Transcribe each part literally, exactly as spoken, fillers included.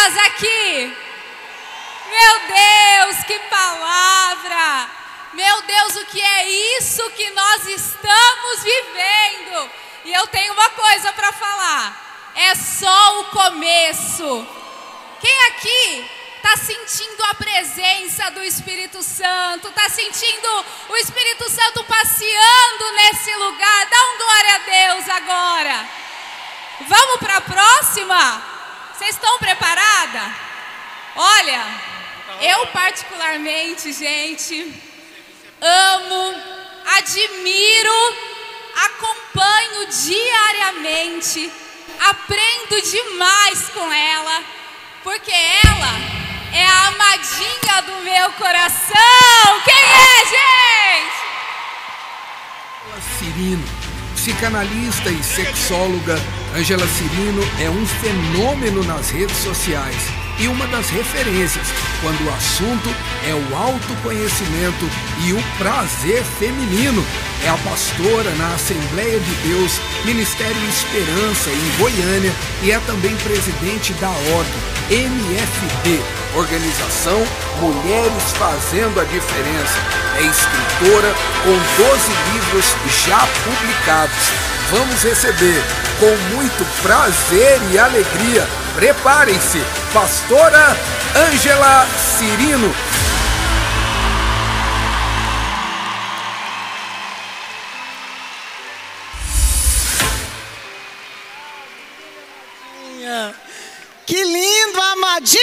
alegrias aqui? Meu Deus, que palavra! Meu Deus, o que é isso que nós estamos vivendo? E eu tenho uma coisa para falar, é só o começo. Quem aqui está sentindo a presença do Espírito Santo, está sentindo o Espírito Santo passeando nesse lugar? Dá um glória a Deus agora. Vamos para a próxima? Vocês estão preparadas? Olha, eu particularmente, gente, amo, admiro, acompanho diariamente, aprendo demais com ela, porque ela é a amadinha do meu coração. Quem é, gente? Ângela Cirino, psicanalista e sexóloga, Ângela Cirino é um fenômeno nas redes sociais e uma das referências quando o assunto é o autoconhecimento e o prazer feminino. É a pastora na Assembleia de Deus, Ministério Esperança, em Goiânia, e é também presidente da ordem M F D, Organização Mulheres Fazendo a Diferença. É escritora com doze livros já publicados. Vamos receber com muito prazer e alegria, preparem-se, pastora Ângela Cirino. Que lindo, amadinhas!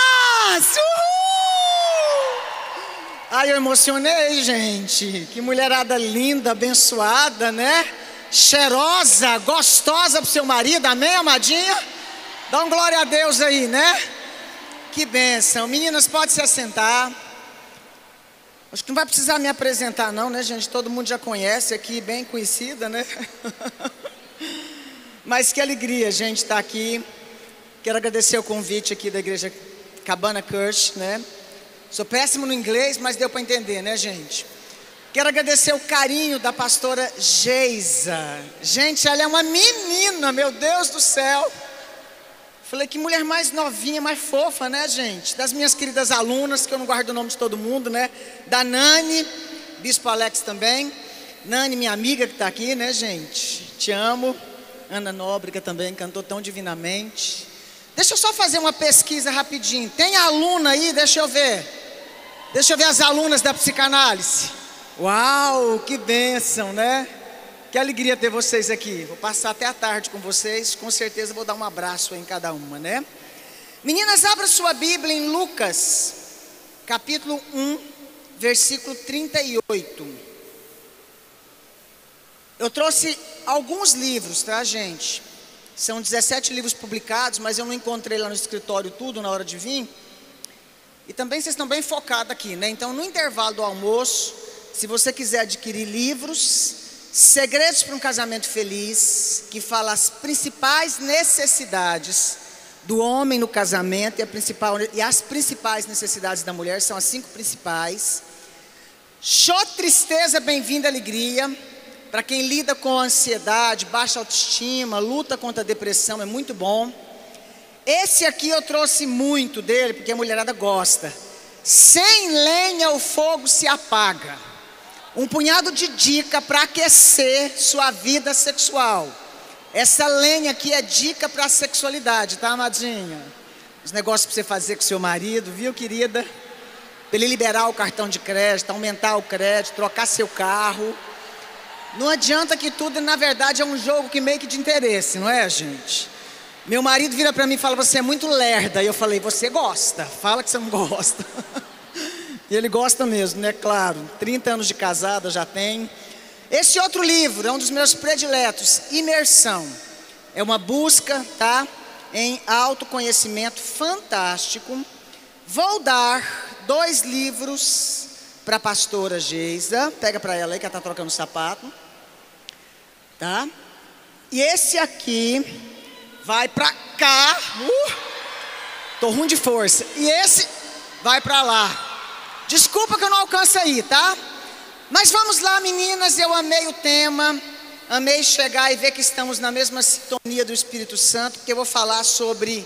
Uhul! Ai, eu emocionei, gente. Que mulherada linda, abençoada, né? Cheirosa, gostosa pro seu marido, amém, amadinha? Dá um glória a Deus aí, né? Que bênção. Meninas, pode se assentar. Acho que não vai precisar me apresentar não, né, gente? Todo mundo já conhece aqui, bem conhecida, né? Mas que alegria, gente, estar aqui. Quero agradecer o convite aqui da igreja Cabana Church, né? Sou péssimo no inglês, mas deu para entender, né, gente? Quero agradecer o carinho da pastora Geisa. Gente, ela é uma menina, meu Deus do céu. Falei, que mulher mais novinha, mais fofa, né, gente? Das minhas queridas alunas, que eu não guardo o nome de todo mundo, né? Da Nani, Bispo Alex também. Nani, minha amiga que está aqui, né, gente? Te amo. Ana Nóbrega também, cantou tão divinamente. Deixa eu só fazer uma pesquisa rapidinho. Tem aluna aí? Deixa eu ver. Deixa eu ver as alunas da psicanálise. Uau, que bênção, né? Que alegria ter vocês aqui. Vou passar até a tarde com vocês. Com certeza vou dar um abraço em cada uma, né? Meninas, abra sua Bíblia em Lucas, capítulo um, versículo trinta e oito. Eu trouxe alguns livros, tá, gente? São dezessete livros publicados, mas eu não encontrei lá no escritório tudo na hora de vir. E também vocês estão bem focados aqui, né? Então, no intervalo do almoço, se você quiser adquirir livros, Segredos para um Casamento Feliz, que fala as principais necessidades do homem no casamento e, a principal, e as principais necessidades da mulher, são as cinco principais. Show Tristeza, Bem-vinda Alegria. Para quem lida com ansiedade, baixa autoestima, luta contra a depressão, é muito bom. Esse aqui eu trouxe muito dele, porque a mulherada gosta. Sem lenha o fogo se apaga. Um punhado de dica para aquecer sua vida sexual. Essa lenha aqui é dica para a sexualidade, tá, amadinha? Os negócios para você fazer com seu marido, viu, querida? Para ele liberar o cartão de crédito, aumentar o crédito, trocar seu carro. Não adianta que tudo, na verdade, é um jogo que meio que de interesse, não é, gente? Meu marido vira para mim e fala, você é muito lerda. E eu falei, você gosta, fala que você não gosta. E ele gosta mesmo, né? Claro, trinta anos de casada já tem. Esse outro livro é um dos meus prediletos, Imersão. É uma busca, tá? Em autoconhecimento fantástico. Vou dar dois livros para a pastora Geisa. Pega para ela aí que ela está trocando sapato. Tá? E esse aqui vai para cá. Uh, tô ruim de força. E esse vai para lá. Desculpa que eu não alcanço aí, tá? Mas vamos lá, meninas. Eu amei o tema. Amei chegar e ver que estamos na mesma sintonia do Espírito Santo, porque eu vou falar sobre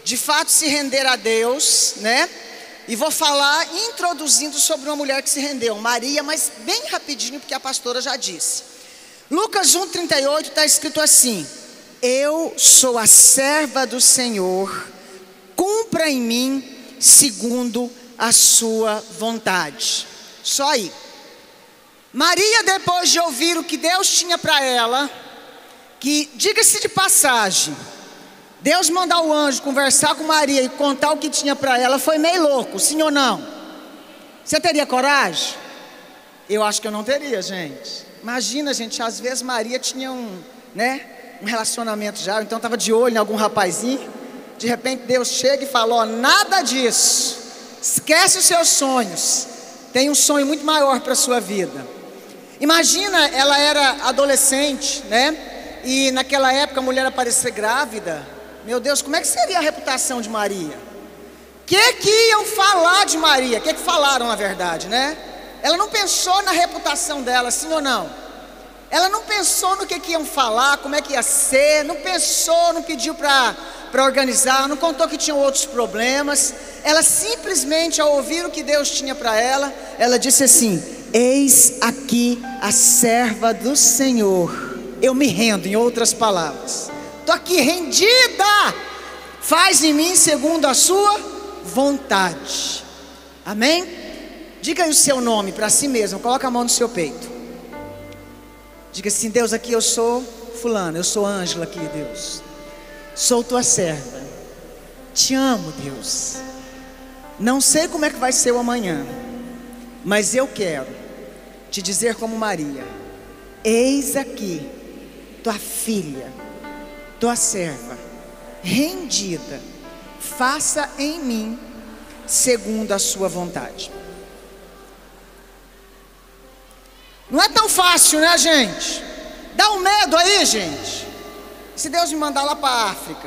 de fato se render a Deus, né? E vou falar introduzindo sobre uma mulher que se rendeu, Maria, mas bem rapidinho, porque a pastora já disse. Lucas um, trinta e oito está escrito assim: eu sou a serva do Senhor, cumpra em mim segundo a sua vontade. Só aí. Maria, depois de ouvir o que Deus tinha para ela, que, diga-se de passagem, Deus mandar o anjo conversar com Maria e contar o que tinha para ela, foi meio louco, sim ou não? Você teria coragem? Eu acho que eu não teria, gente. Imagina, gente, às vezes Maria tinha um, né, um relacionamento já, então estava de olho em algum rapazinho. De repente Deus chega e fala: ó, nada disso, esquece os seus sonhos, tem um sonho muito maior para a sua vida. Imagina, ela era adolescente, né? E naquela época a mulher aparecer grávida. Meu Deus, como é que seria a reputação de Maria? O que que iam falar de Maria? O que que falaram na verdade, né? Ela não pensou na reputação dela, sim ou não? Ela não pensou no que que iam falar, como é que ia ser, não pensou, não pediu para para organizar, não contou que tinham outros problemas. Ela simplesmente, ao ouvir o que Deus tinha para ela, ela disse assim: eis aqui a serva do Senhor, eu me rendo. Em outras palavras, estou aqui rendida, faz em mim segundo a sua vontade. Amém? Diga aí o seu nome para si mesmo, coloca a mão no seu peito. Diga assim: Deus, aqui eu sou fulano, eu sou Ângela aqui, Deus, sou tua serva, te amo, Deus. Não sei como é que vai ser o amanhã, mas eu quero te dizer como Maria: eis aqui tua filha, tua serva, rendida, faça em mim segundo a sua vontade. Não é tão fácil, né, gente? Dá um medo aí, gente. Se Deus me mandar lá para a África,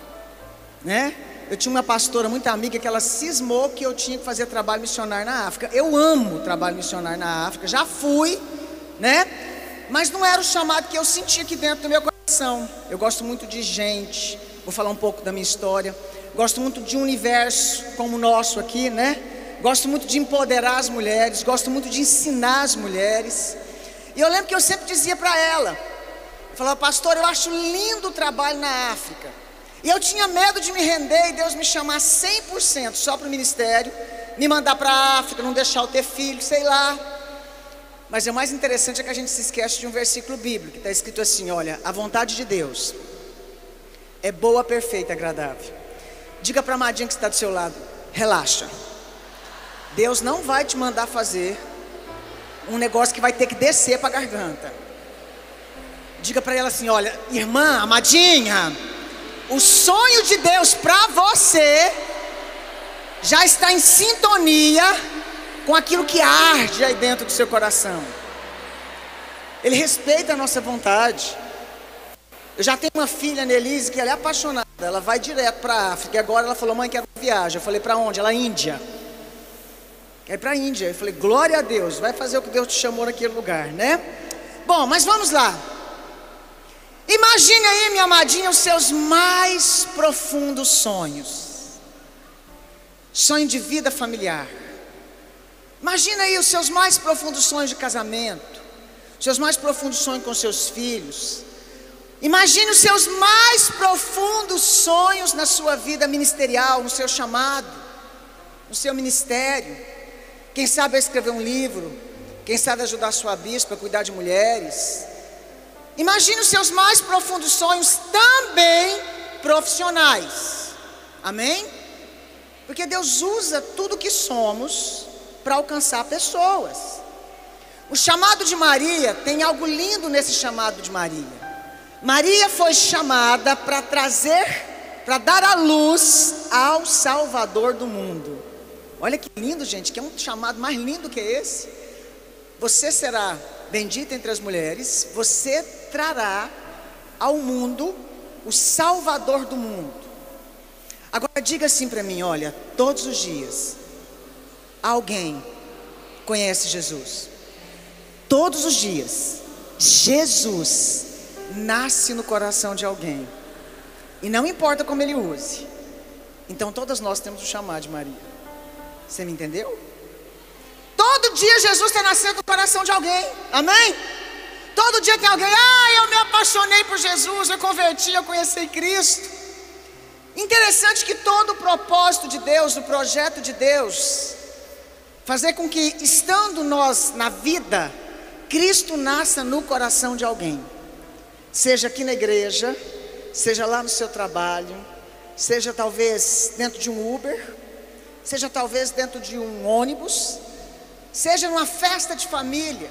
né? Eu tinha uma pastora muito amiga que ela cismou que eu tinha que fazer trabalho missionário na África. Eu amo trabalho missionário na África, já fui, né? Mas não era o chamado que eu sentia aqui dentro do meu coração. Eu gosto muito de gente, vou falar um pouco da minha história. Gosto muito de um universo como o nosso aqui, né? Gosto muito de empoderar as mulheres, gosto muito de ensinar as mulheres. E eu lembro que eu sempre dizia para ela, eu falava: pastor, eu acho lindo o trabalho na África. E eu tinha medo de me render e Deus me chamar cem por cento só para o ministério, me mandar para a África, não deixar eu ter filho, sei lá. Mas o mais interessante é que a gente se esquece de um versículo bíblico, que está escrito assim: olha, a vontade de Deus é boa, perfeita e agradável. Diga para a amadinha que está do seu lado: relaxa, Deus não vai te mandar fazer um negócio que vai ter que descer para a garganta. Diga para ela assim: olha, irmã, amadinha, o sonho de Deus para você já está em sintonia com aquilo que arde aí dentro do seu coração. Ele respeita a nossa vontade. Eu já tenho uma filha, Nelise, que ela é apaixonada. Ela vai direto para a África. E agora ela falou: mãe, quero viajar. Eu falei: para onde? Ela: Índia. Quer ir para a Índia. Eu falei: glória a Deus, vai fazer o que Deus te chamou naquele lugar, né? Bom, mas vamos lá. Imagine aí, minha amadinha, os seus mais profundos sonhos. Sonho de vida familiar. Imagina aí os seus mais profundos sonhos de casamento, os seus mais profundos sonhos com seus filhos. Imagine os seus mais profundos sonhos na sua vida ministerial, no seu chamado, no seu ministério. Quem sabe escrever um livro, quem sabe ajudar a sua bispa a cuidar de mulheres. Imagine os seus mais profundos sonhos também profissionais. Amém? Porque Deus usa tudo que somos para alcançar pessoas. O chamado de Maria, tem algo lindo nesse chamado de Maria. Maria foi chamada para trazer, para dar a luz ao Salvador do mundo. Olha que lindo, gente, que é um chamado mais lindo que esse. Você será bendita entre as mulheres, você trará ao mundo o Salvador do mundo. Agora diga assim para mim: olha, todos os dias alguém conhece Jesus. Todos os dias Jesus nasce no coração de alguém. E não importa como ele use, Então todas nós temos o chamado de Maria. Você me entendeu? Todo dia Jesus está nascendo no coração de alguém. Amém? Todo dia tem alguém, ah, eu me apaixonei por Jesus, eu converti, eu conheci Cristo. Interessante que todo o propósito de Deus, o projeto de Deus, fazer com que, estando nós na vida, Cristo nasça no coração de alguém. Seja aqui na igreja, seja lá no seu trabalho, seja talvez dentro de um Uber, seja talvez dentro de um ônibus, seja numa festa de família,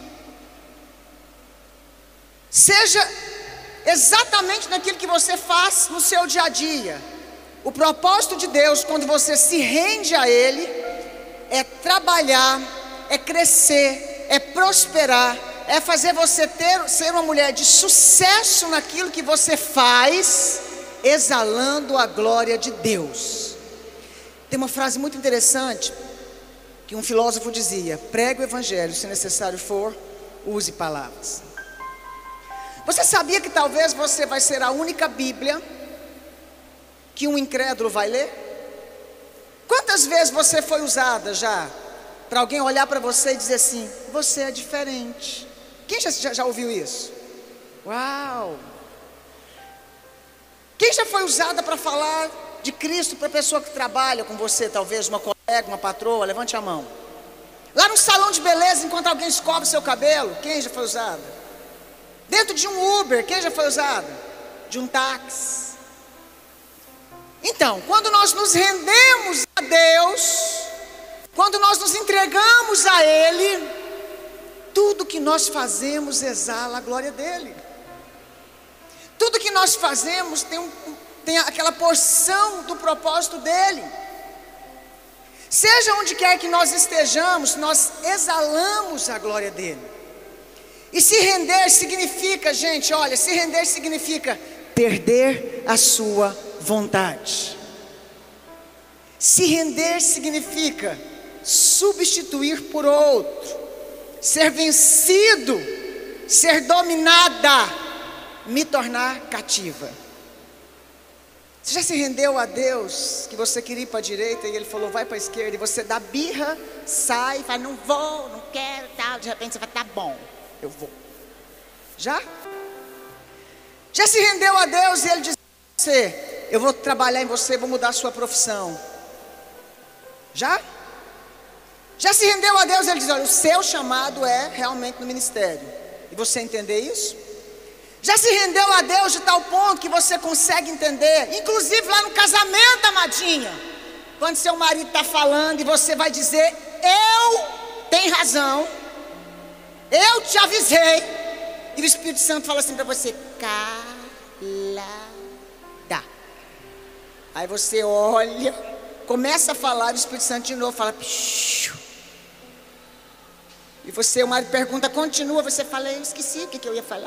seja exatamente naquilo que você faz no seu dia a dia. O propósito de Deus, quando você se rende a Ele, é trabalhar, é crescer, é prosperar, é fazer você ter, ser uma mulher de sucesso naquilo que você faz, exalando a glória de Deus. Tem uma frase muito interessante, que um filósofo dizia: pregue o evangelho, se necessário for, use palavras. Você sabia que talvez você vai ser a única Bíblia que um incrédulo vai ler? Quantas vezes você foi usada já para alguém olhar para você e dizer assim: você é diferente? Quem já, já, já ouviu isso? Uau! Quem já foi usada para falar de Cristo para a pessoa que trabalha com você, talvez uma colega, uma patroa? Levante a mão. Lá no salão de beleza, enquanto alguém escova o seu cabelo, quem já foi usada? Dentro de um Uber, quem já foi usada? De um táxi. Então, quando nós nos rendemos a Deus, quando nós nos entregamos a Ele, tudo que nós fazemos exala a glória dEle. Tudo que nós fazemos tem, um, tem aquela porção do propósito dEle. Seja onde quer que nós estejamos, nós exalamos a glória dEle. E se render significa, gente, olha, se render significa perder a sua vontade. Se render significa substituir por outro, ser vencido, ser dominada, me tornar cativa. Você já se rendeu a Deus, que você queria ir para a direita e Ele falou vai para a esquerda, e você dá birra, sai, fala não vou, não quero, tal, de repente você fala tá bom, eu vou. Já? Já se rendeu a Deus e Ele diz para você: eu vou trabalhar em você, vou mudar a sua profissão. Já? Já se rendeu a Deus e Ele diz: olha, o seu chamado é realmente no ministério. E você entender isso? Já se rendeu a Deus de tal ponto que você consegue entender, inclusive lá no casamento, amadinha, quando seu marido está falando e você vai dizer: eu tenho razão, eu te avisei. E o Espírito Santo fala assim para você: calada. Aí você olha, começa a falar, e o Espírito Santo de novo fala: psiu. E você, o marido pergunta, continua, você fala: eu esqueci o que, que eu ia falar.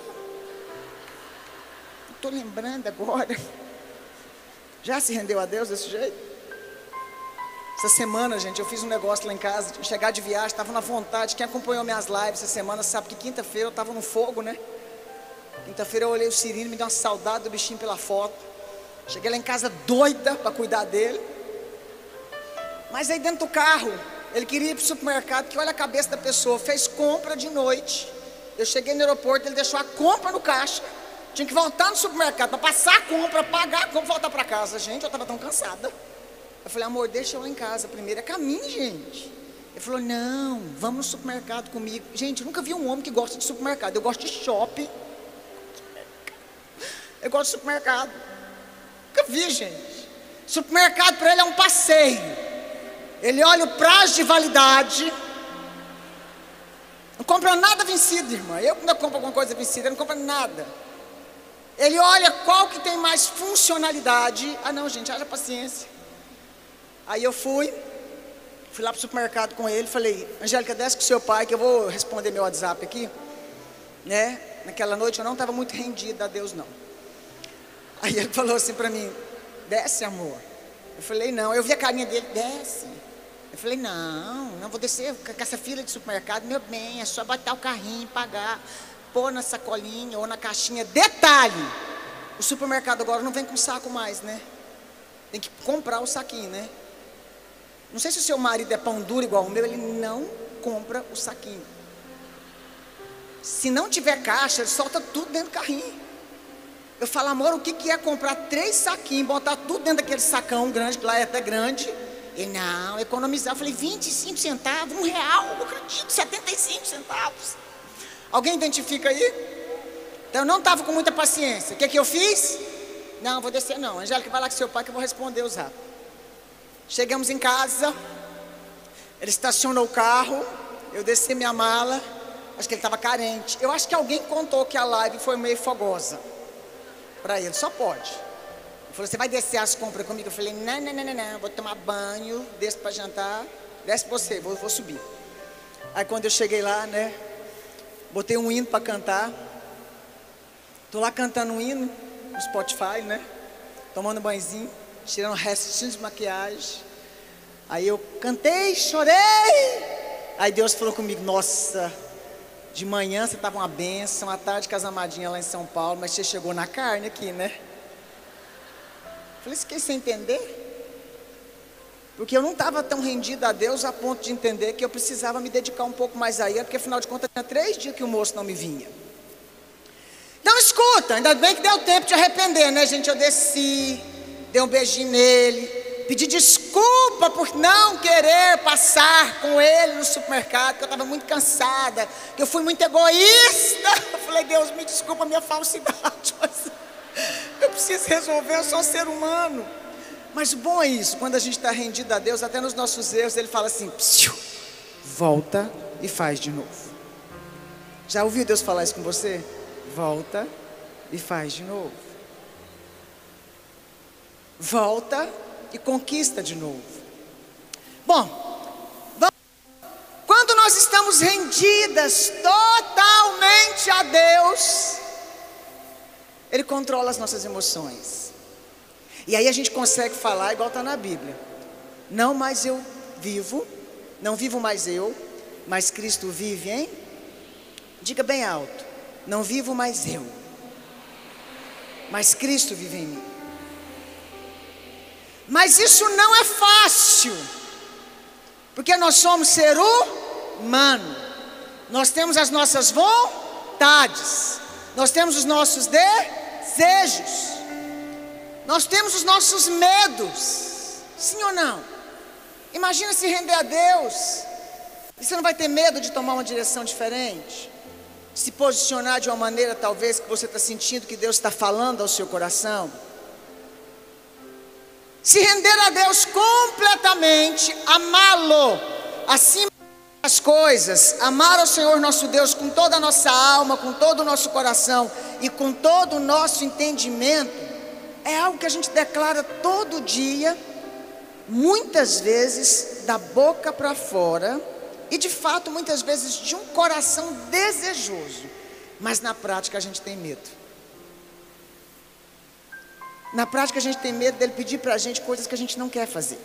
Estou lembrando agora. Já se rendeu a Deus desse jeito? Essa semana, gente, eu fiz um negócio lá em casa, chegar de viagem, estava na vontade. Quem acompanhou minhas lives essa semana sabe que quinta-feira eu estava no fogo, né? Quinta-feira eu olhei o Cirino, me deu uma saudade do bichinho pela foto. Cheguei lá em casa doida para cuidar dele. Mas aí dentro do carro, ele queria ir para o supermercado, que olha a cabeça da pessoa, fez compra de noite. Eu cheguei no aeroporto, ele deixou a compra no caixa. Tinha que voltar no supermercado para passar a compra, pagar a compra e voltar para casa. Gente, eu estava tão cansada. Eu falei: amor, deixa eu lá em casa primeiro, é caminho, gente. Ele falou: não, vamos no supermercado comigo. Gente, eu nunca vi um homem que gosta de supermercado. Eu gosto de shopping. Eu gosto de supermercado. Nunca vi, gente. Supermercado para ele é um passeio. Ele olha o prazo de validade. Não compra nada vencido, irmã. Eu quando eu compro alguma coisa vencida, eu não compro nada. Ele olha qual que tem mais funcionalidade. Ah não, gente, haja paciência. Aí eu fui, fui lá para o supermercado com ele, falei: Angélica, desce com o seu pai que eu vou responder meu WhatsApp aqui, né? Naquela noite eu não estava muito rendida a Deus não. Aí ele falou assim para mim: desce, amor. Eu falei: não. Eu vi a carinha dele: desce. Eu falei: não, não vou descer com essa fila de supermercado, meu bem, é só botar o carrinho, pagar, pôr na sacolinha ou na caixinha. Detalhe, o supermercado agora não vem com saco mais, né? tem que comprar o saquinho, né? Não sei se o seu marido é pão duro igual o meu, ele não compra o saquinho. Se não tiver caixa, ele solta tudo dentro do carrinho. Eu falo, amor, o que, que é comprar três saquinhos, botar tudo dentro daquele sacão grande, que lá é até grande? Ele, não, economizar. Eu falei, vinte e cinco centavos, um real, eu acredito, setenta e cinco centavos. Alguém identifica aí? Então eu não estava com muita paciência. O que, que eu fiz? Não, vou descer não. Angélica, vai lá com seu pai que eu vou responder os rápidos. Chegamos em casa, ele estacionou o carro, eu desci minha mala, acho que ele estava carente. Eu acho que alguém contou que a live foi meio fogosa para ele, só pode. Ele falou, você vai descer as compras comigo? Eu falei, não, não, não, não, não, vou tomar banho, desço para jantar, desce você, vou, vou subir. Aí quando eu cheguei lá, né, botei um hino para cantar, tô lá cantando um hino no Spotify, né, tomando banhozinho, tirando restinhos de maquiagem. Aí eu cantei, chorei. Aí Deus falou comigo, nossa, de manhã você estava uma bênção, à tarde com as amadinhas lá em São Paulo, mas você chegou na carne aqui, né? Falei, você quer entender? Porque eu não estava tão rendida a Deus a ponto de entender que eu precisava me dedicar um pouco mais a Ele, porque afinal de contas tinha três dias que o moço não me vinha. Então escuta, ainda bem que deu tempo de arrepender, né gente? Eu desci, dei um beijinho nele, pedi desculpa por não querer passar com ele no supermercado, que eu estava muito cansada, que eu fui muito egoísta. Eu falei, Deus, me desculpa a minha falsidade, mas eu preciso resolver, eu sou um ser humano. Mas o bom é isso, quando a gente está rendido a Deus, até nos nossos erros, Ele fala assim, psiu, volta e faz de novo. Já ouviu Deus falar isso com você? Volta e faz de novo. Volta e conquista de novo. Bom, vamos. Quando nós estamos rendidas totalmente a Deus, Ele controla as nossas emoções. E aí a gente consegue falar igual está na Bíblia. Não mais eu vivo, não vivo mais eu, mas Cristo vive em... Diga bem alto. Não vivo mais eu, mas Cristo vive em mim. Mas isso não é fácil, porque nós somos ser humano. Nós temos as nossas vontades, nós temos os nossos desejos, nós temos os nossos medos. Sim ou não? Imagina se render a Deus, e você não vai ter medo de tomar uma direção diferente, se posicionar de uma maneira talvez que você está sentindo que Deus está falando ao seu coração. Se render a Deus completamente, amá-lo acima das coisas, amar ao Senhor nosso Deus com toda a nossa alma, com todo o nosso coração e com todo o nosso entendimento, é algo que a gente declara todo dia, muitas vezes da boca para fora, e de fato muitas vezes de um coração desejoso, mas na prática a gente tem medo. Na prática a gente tem medo dele pedir para a gente coisas que a gente não quer fazer.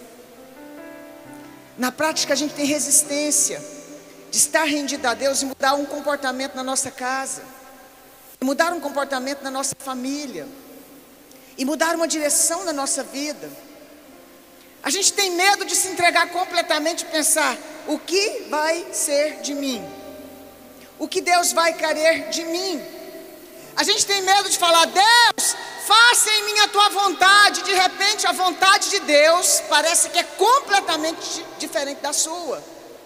Na prática a gente tem resistência de estar rendido a Deus e mudar um comportamento na nossa casa, mudar um comportamento na nossa família, e mudar uma direção na nossa vida. A gente tem medo de se entregar completamente e pensar, o que vai ser de mim? O que Deus vai querer de mim? A gente tem medo de falar, Deus, faça em mim a tua vontade. De repente a vontade de Deus parece que é completamente diferente da sua.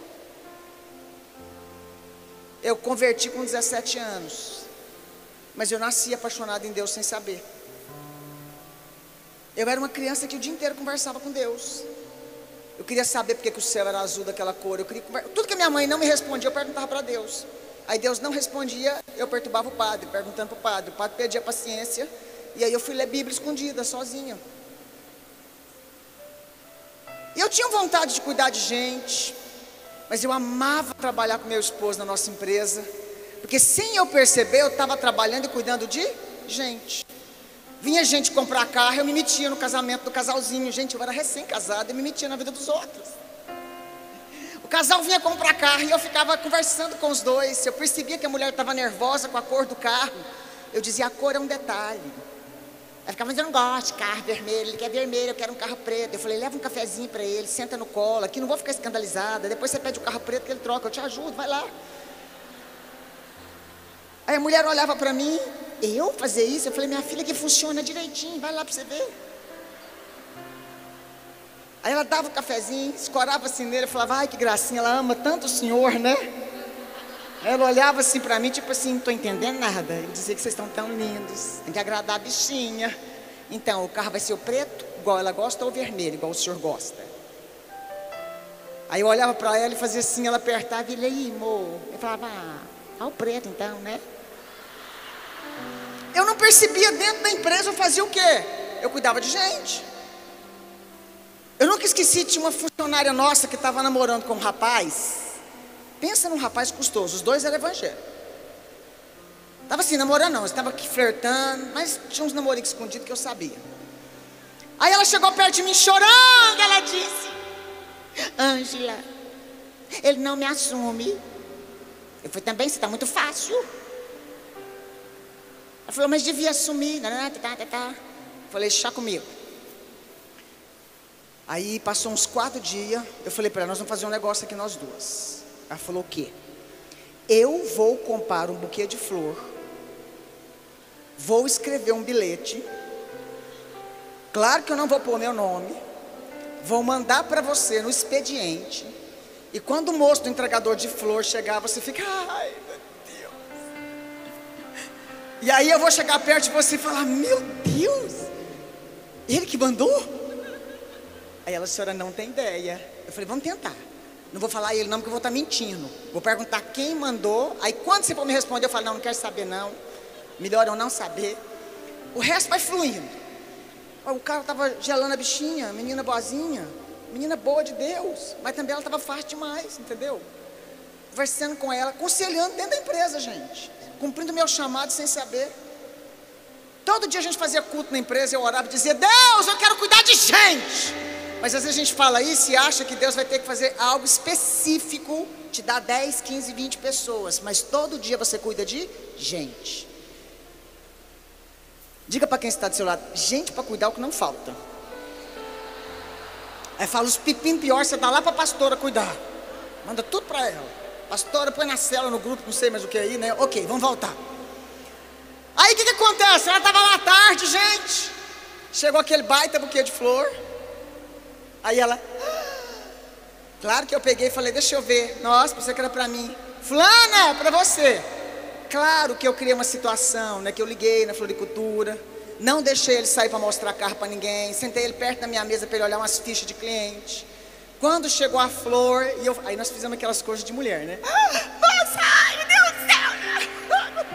Eu converti com dezessete anos, mas eu nasci apaixonado em Deus sem saber. Eu era uma criança que o dia inteiro conversava com Deus. Eu queria saber porque que o céu era azul daquela cor. Eu queria conver... Tudo que a minha mãe não me respondia, eu perguntava para Deus. Aí Deus não respondia, eu perturbava o padre, perguntando para o padre. O padre perdia a paciência, e aí eu fui ler Bíblia escondida, sozinha. E eu tinha vontade de cuidar de gente, mas eu amava trabalhar com meu esposo na nossa empresa, porque sem eu perceber, eu estava trabalhando e cuidando de gente. Vinha gente comprar carro, eu me metia no casamento do casalzinho. Gente, eu era recém-casado, eu me metia na vida dos outros. O casal vinha comprar carro e eu ficava conversando com os dois. Eu percebia que a mulher estava nervosa com a cor do carro. Eu dizia, a cor é um detalhe. Aí ficava, mas eu não gosto de carro vermelho, ele quer vermelho, eu quero um carro preto. Eu falei, leva um cafezinho para ele, senta no colo, aqui não vou ficar escandalizada. Depois você pede o carro preto que ele troca, eu te ajudo, vai lá. Aí a mulher olhava para mim, eu fazer isso? Eu falei, minha filha, que funciona direitinho, vai lá para você ver. Aí ela dava o cafezinho, escorava assim nele, eu falava, ai que gracinha, ela ama tanto o senhor, né? Ela olhava assim pra mim, tipo assim, não tô entendendo nada. Ele dizia que vocês estão tão lindos, tem que agradar a bichinha. Então, o carro vai ser o preto, igual ela gosta, ou o vermelho, igual o senhor gosta. Aí eu olhava pra ela e fazia assim, ela apertava e ele, aí, amor. Eu falava, ah, ah, o preto então, né? Eu não percebia dentro da empresa, eu fazia o quê? Eu cuidava de gente. Eu nunca esqueci, tinha uma funcionária nossa que estava namorando com um rapaz. Pensa num rapaz custoso, os dois eram evangélicos. Estava assim, namorando não, estava aqui flertando, mas tinha uns namoricos escondidos que eu sabia. Aí ela chegou perto de mim chorando, ela disse, Ângela, ele não me assume. Eu falei, também, você está muito fácil. Ela falou, mas devia assumir. Tá, tá, tá. Falei, chá comigo. Aí passou uns quatro dias, eu falei para ela, nós vamos fazer um negócio aqui nós duas. Ela falou o quê? Eu vou comprar um buquê de flor, vou escrever um bilhete, claro que eu não vou pôr meu nome, vou mandar para você no expediente, e quando o moço do entregador de flor chegar, você fica, ai meu Deus. E aí eu vou chegar perto de você e falar, meu Deus, ele que mandou? Aí ela, a senhora não tem ideia. Eu falei, vamos tentar. Não vou falar ele não, porque eu vou estar mentindo. Vou perguntar quem mandou. Aí quando você for me responder, eu falo, não, não quero saber não. Melhor eu não saber. O resto vai fluindo. O cara estava gelando a bichinha, menina boazinha, menina boa de Deus. Mas também ela estava fácil demais, entendeu? Conversando com ela, aconselhando dentro da empresa, gente. Cumprindo meu chamado sem saber. Todo dia a gente fazia culto na empresa, eu orava e dizia, Deus, eu quero cuidar de gente. Mas às vezes a gente fala isso e acha que Deus vai ter que fazer algo específico, te dar dez, quinze, vinte pessoas, mas todo dia você cuida de gente. Diga para quem está do seu lado, gente para cuidar é o que não falta. Aí fala, os pepinos piores, você dá lá para a pastora cuidar. Manda tudo para ela. Pastora, põe na célula, no grupo, não sei mais o que aí, né? Ok, vamos voltar. Aí o que, que acontece? Ela estava lá à tarde, gente. Chegou aquele baita buquê de flor. Aí ela, claro que eu peguei e falei, deixa eu ver. Nossa, pensei que era para mim. Fulana, é para você. Claro que eu criei uma situação, né? Que eu liguei na floricultura. Não deixei ele sair para mostrar carro para ninguém. Sentei ele perto da minha mesa para ele olhar umas fichas de cliente. Quando chegou a flor, e eu, aí nós fizemos aquelas coisas de mulher, né? Nossa, ai meu Deus do céu.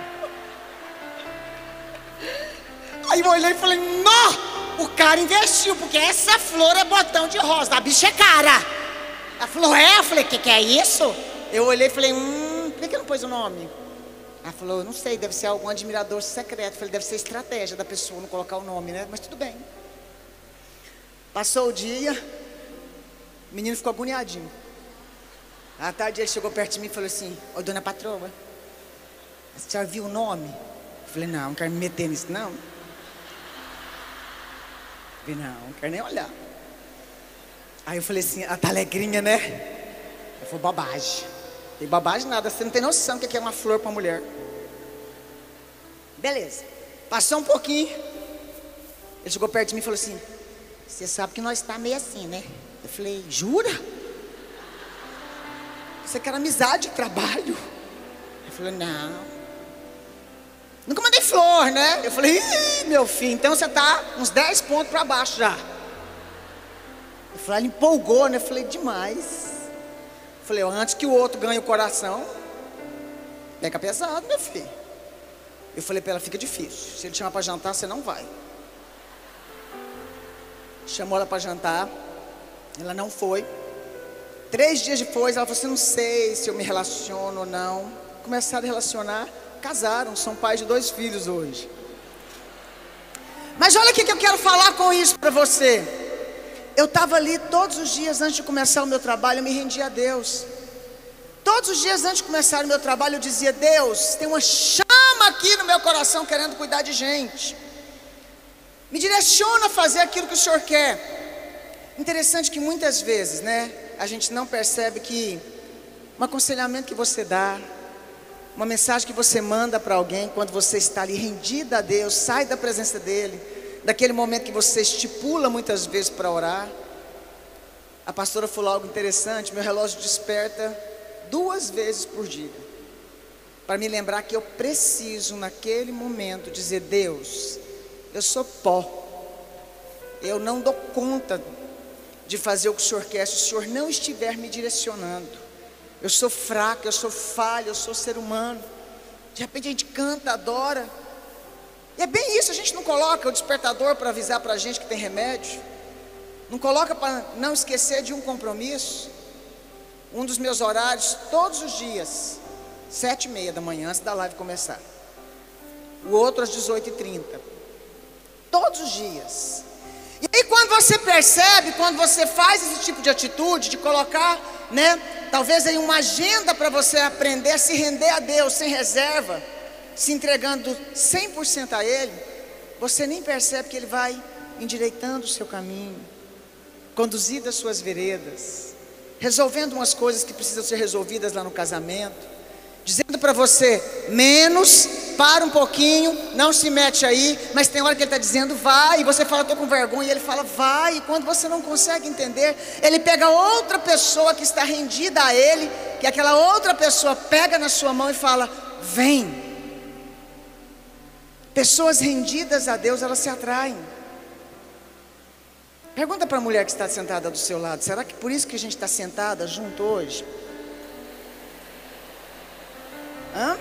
Aí eu olhei e falei, não! O cara investiu, porque essa flor é botão de rosa, a bicha é cara. Ela falou, é? Eu falei, o que, que é isso? Eu olhei e falei, hum, por que não pôs o nome? Ela falou, não sei, deve ser algum admirador secreto. Eu falei, deve ser estratégia da pessoa não colocar o nome, né? Mas tudo bem. Passou o dia, o menino ficou agoniadinho. À tarde ele chegou perto de mim e falou assim, ô dona patroa, a senhora viu o nome? Eu falei, não, não quero me meter nisso não. Eu falei, não, não quero nem olhar. Aí eu falei assim, ela tá alegrinha, né? Eu falei, bobagem. Tem bobagem nada, você não tem noção do que é uma flor para mulher. Beleza. Passou um pouquinho. Ele chegou perto de mim e falou assim, você sabe que nós está meio assim, né? Eu falei, jura? Você quer amizade, trabalho? Ele falou, não. Nunca mandei flor, né? Eu falei, ih, meu filho, então você tá uns dez pontos para baixo já. Eu falei, ele empolgou, né? Eu falei, demais. Eu falei, antes que o outro ganhe o coração, pega pesado, meu filho. Eu falei para ela, fica difícil. Se ele te chamar para jantar, você não vai. Chamou ela para jantar. Ela não foi. Três dias depois, ela falou assim, não sei se eu me relaciono ou não. Começaram a relacionar. Casaram, são pais de dois filhos hoje. Mas olha o que eu quero falar com isso para você. Eu estava ali todos os dias antes de começar o meu trabalho, eu me rendia a Deus. Todos os dias antes de começar o meu trabalho, eu dizia, Deus, tem uma chama aqui no meu coração querendo cuidar de gente. Me direciona a fazer aquilo que o Senhor quer. Interessante que muitas vezes, né, a gente não percebe que um aconselhamento que você dá, uma mensagem que você manda para alguém, quando você está ali rendida a Deus, sai da presença dEle, daquele momento que você estipula muitas vezes para orar. A pastora falou algo interessante: meu relógio desperta duas vezes por dia, para me lembrar que eu preciso naquele momento dizer: Deus, eu sou pó, eu não dou conta de fazer o que o Senhor quer se o Senhor não estiver me direcionando. Eu sou fraco, eu sou falho, eu sou ser humano. De repente a gente canta, adora, e é bem isso. A gente não coloca o despertador para avisar para a gente que tem remédio, não coloca para não esquecer de um compromisso. Um dos meus horários, todos os dias, sete e meia da manhã, antes da live começar. O outro às dezoito e trinta. Todos os dias. E aí quando você percebe, quando você faz esse tipo de atitude, de colocar, né, talvez aí uma agenda para você aprender a se render a Deus sem reserva, se entregando cem por cento a Ele, você nem percebe que Ele vai endireitando o seu caminho, conduzindo as suas veredas, resolvendo umas coisas que precisam ser resolvidas lá no casamento, dizendo para você: menos, para um pouquinho, não se mete aí. Mas tem hora que Ele está dizendo: vai, e você fala: estou com vergonha, e Ele fala: vai. E quando você não consegue entender, Ele pega outra pessoa que está rendida a Ele, que aquela outra pessoa pega na sua mão e fala: vem. Pessoas rendidas a Deus, elas se atraem. Pergunta para a mulher que está sentada do seu lado: será que por isso que a gente está sentada junto hoje? Hã?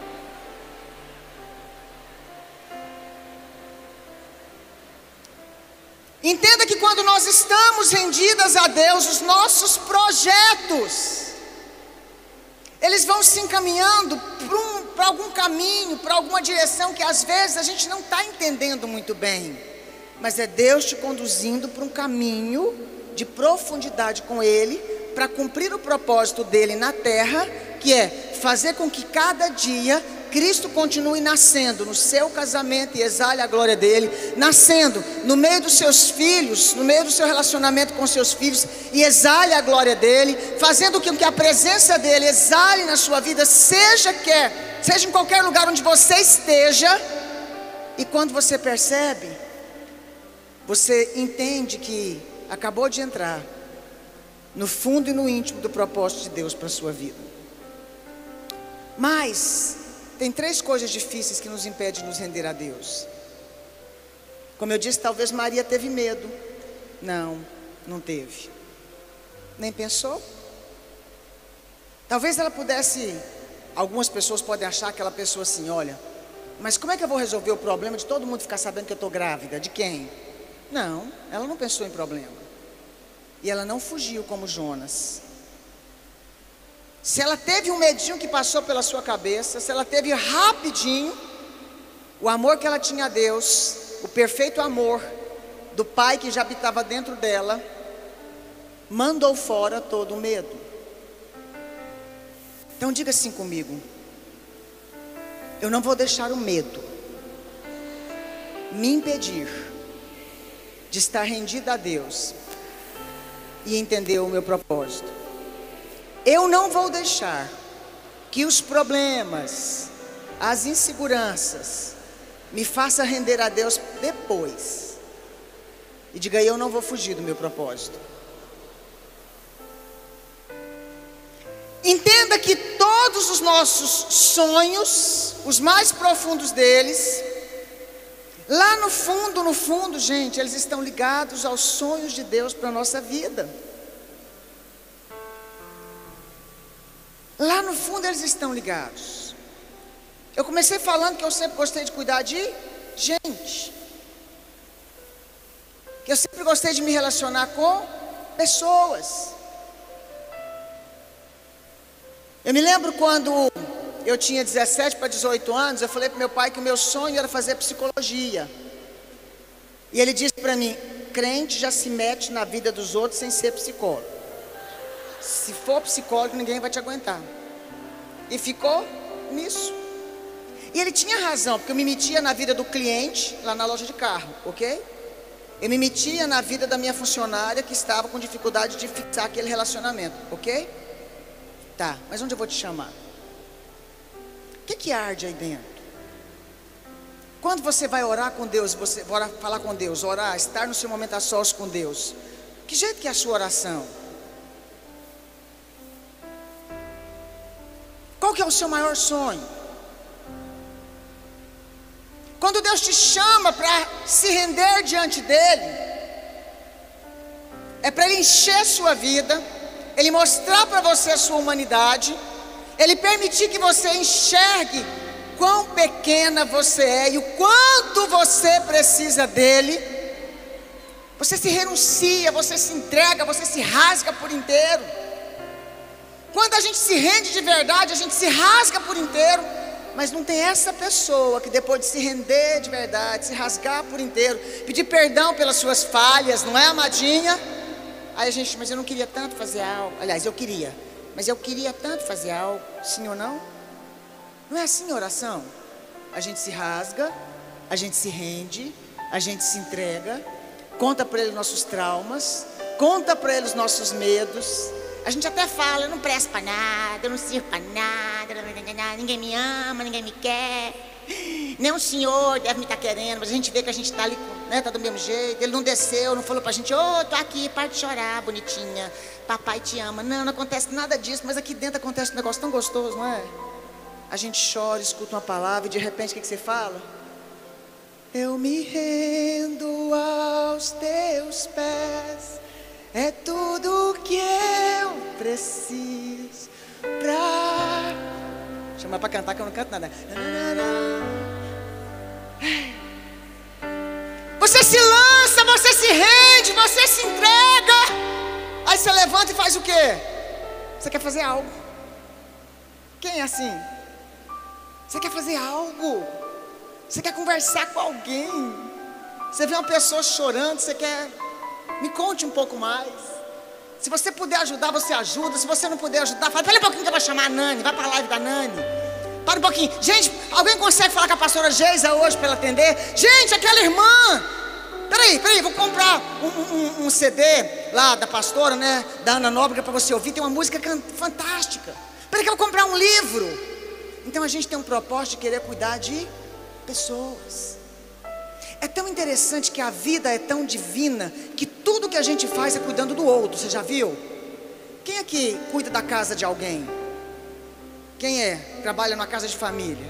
Entenda que quando nós estamos rendidas a Deus, os nossos projetos, eles vão se encaminhando para um, para algum caminho, para alguma direção que às vezes a gente não está entendendo muito bem, mas é Deus te conduzindo para um caminho de profundidade com Ele, para cumprir o propósito dEle na terra, que é fazer com que cada dia Cristo continue nascendo no seu casamento e exale a glória dEle, nascendo no meio dos seus filhos, no meio do seu relacionamento com seus filhos, e exale a glória dEle, fazendo com que a presença dEle exale na sua vida, seja quer, seja em qualquer lugar onde você esteja. E quando você percebe, você entende que acabou de entrar no fundo e no íntimo do propósito de Deus para a sua vida. Mas tem três coisas difíceis que nos impedem de nos render a Deus. Como eu disse, talvez Maria teve medo. Não, não teve. Nem pensou. Talvez ela pudesse, algumas pessoas podem achar aquela pessoa assim: olha, mas como é que eu vou resolver o problema de todo mundo ficar sabendo que eu estou grávida? De quem? Não, ela não pensou em problema. E ela não fugiu como Jonas. Se ela teve um medinho que passou pela sua cabeça, se ela teve rapidinho, o amor que ela tinha a Deus, o perfeito amor do Pai que já habitava dentro dela, mandou fora todo o medo. Então diga assim comigo: eu não vou deixar o medo me impedir de estar rendida a Deus e entender o meu propósito. Eu não vou deixar que os problemas, as inseguranças, me façam render a Deus depois. E diga aí: eu não vou fugir do meu propósito. Entenda que todos os nossos sonhos, os mais profundos deles, lá no fundo, no fundo, gente, eles estão ligados aos sonhos de Deus para a nossa vida. Lá no fundo eles estão ligados. Eu comecei falando que eu sempre gostei de cuidar de gente, que eu sempre gostei de me relacionar com pessoas. Eu me lembro quando eu tinha dezessete para dezoito anos, eu falei para meu pai que o meu sonho era fazer psicologia. E ele disse para mim: crente já se mete na vida dos outros sem ser psicólogo. Se for psicólogo, ninguém vai te aguentar. E ficou nisso. E ele tinha razão, porque eu me metia na vida do cliente lá na loja de carro, ok? Eu me metia na vida da minha funcionária que estava com dificuldade de fixar aquele relacionamento, ok? Tá, mas onde eu vou te chamar? O que que arde aí dentro? Quando você vai orar com Deus, você vai orar, falar com Deus, orar, estar no seu momento a sós com Deus, que jeito que é a sua oração? Qual que é o seu maior sonho? Quando Deus te chama para se render diante dEle, é para Ele encher sua vida, Ele mostrar para você a sua humanidade, Ele permitir que você enxergue quão pequena você é e o quanto você precisa dEle. Você se renuncia, você se entrega, você se rasga por inteiro. Quando a gente se rende de verdade, a gente se rasga por inteiro. Mas não tem essa pessoa que depois de se render de verdade, se rasgar por inteiro, pedir perdão pelas suas falhas, não é, amadinha? Aí a gente, mas eu não queria tanto fazer algo. Aliás, eu queria, mas eu queria tanto fazer algo. Sim ou não? Não é assim a oração? A gente se rasga, a gente se rende, a gente se entrega, conta para Ele nossos traumas, conta para Ele os nossos medos. A gente até fala, eu não presto para nada, eu não sirvo para nada, ninguém me ama, ninguém me quer, nem o Senhor deve me estar querendo, mas a gente vê que a gente está ali, né, tá do mesmo jeito. Ele não desceu, não falou para a gente, ô, oh, tô aqui, para de chorar, bonitinha, papai te ama. Não, não acontece nada disso, mas aqui dentro acontece um negócio tão gostoso, não é? A gente chora, escuta uma palavra e de repente o que, que você fala? Eu me rendo aos teus pés. É tudo que eu preciso pra... Chamar pra cantar que eu não canto nada. Você se lança, você se rende, você se entrega. Aí você levanta e faz o quê? Você quer fazer algo. Quem é assim? Você quer fazer algo. Você quer conversar com alguém. Você vê uma pessoa chorando, você quer... Me conte um pouco mais. Se você puder ajudar, você ajuda. Se você não puder ajudar, fala, espera um pouquinho que eu vou chamar a Nani. Vai para a live da Nani. Para um pouquinho. Gente, alguém consegue falar com a pastora Geisa hoje para ela atender? Gente, aquela irmã. Peraí, peraí, vou comprar um, um, um C D lá da pastora, né? Da Ana Nóbrega para você ouvir. Tem uma música fantástica. Peraí que eu vou comprar um livro. Então a gente tem um propósito de querer cuidar de pessoas. É tão interessante que a vida é tão divina que tudo que a gente faz é cuidando do outro. Você já viu? Quem aqui cuida da casa de alguém? Quem é? Trabalha numa casa de família?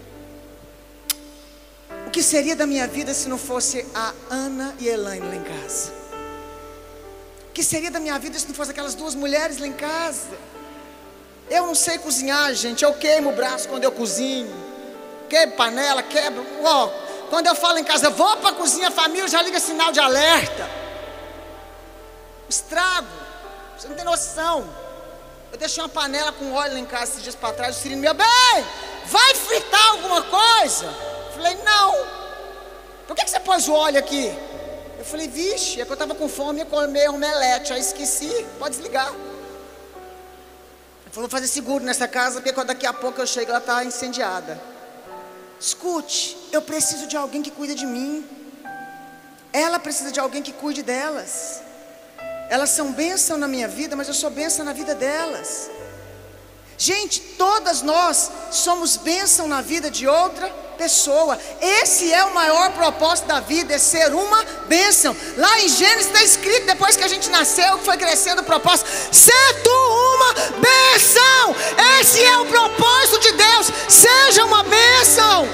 O que seria da minha vida se não fosse a Ana e a Elaine lá em casa? O que seria da minha vida se não fosse aquelas duas mulheres lá em casa? Eu não sei cozinhar, gente. Eu queimo o braço quando eu cozinho. Quebro panela, quebro... Ó, quando eu falo em casa, vou para a cozinha, a família já liga sinal de alerta. Estrago. Você não tem noção. Eu deixei uma panela com óleo lá em casa esses dias para trás. O Cirino, meu bem, vai fritar alguma coisa? Eu falei, não. Por que, que você pôs o óleo aqui? Eu falei, vixe, é que eu estava com fome e comer um omelete. Aí esqueci, pode desligar. Ele falou, vou fazer seguro nessa casa, porque quando daqui a pouco eu chego, ela está incendiada. Escute, eu preciso de alguém que cuide de mim. Ela precisa de alguém que cuide delas. Elas são bênção na minha vida, mas eu sou bênção na vida delas. Gente, todas nós somos bênção na vida de outra pessoa. Esse é o maior propósito da vida, é ser uma bênção. Lá em Gênesis está escrito, depois que a gente nasceu, que foi crescendo o propósito, ser tu uma bênção. Esse é o propósito de Deus, seja uma bênção.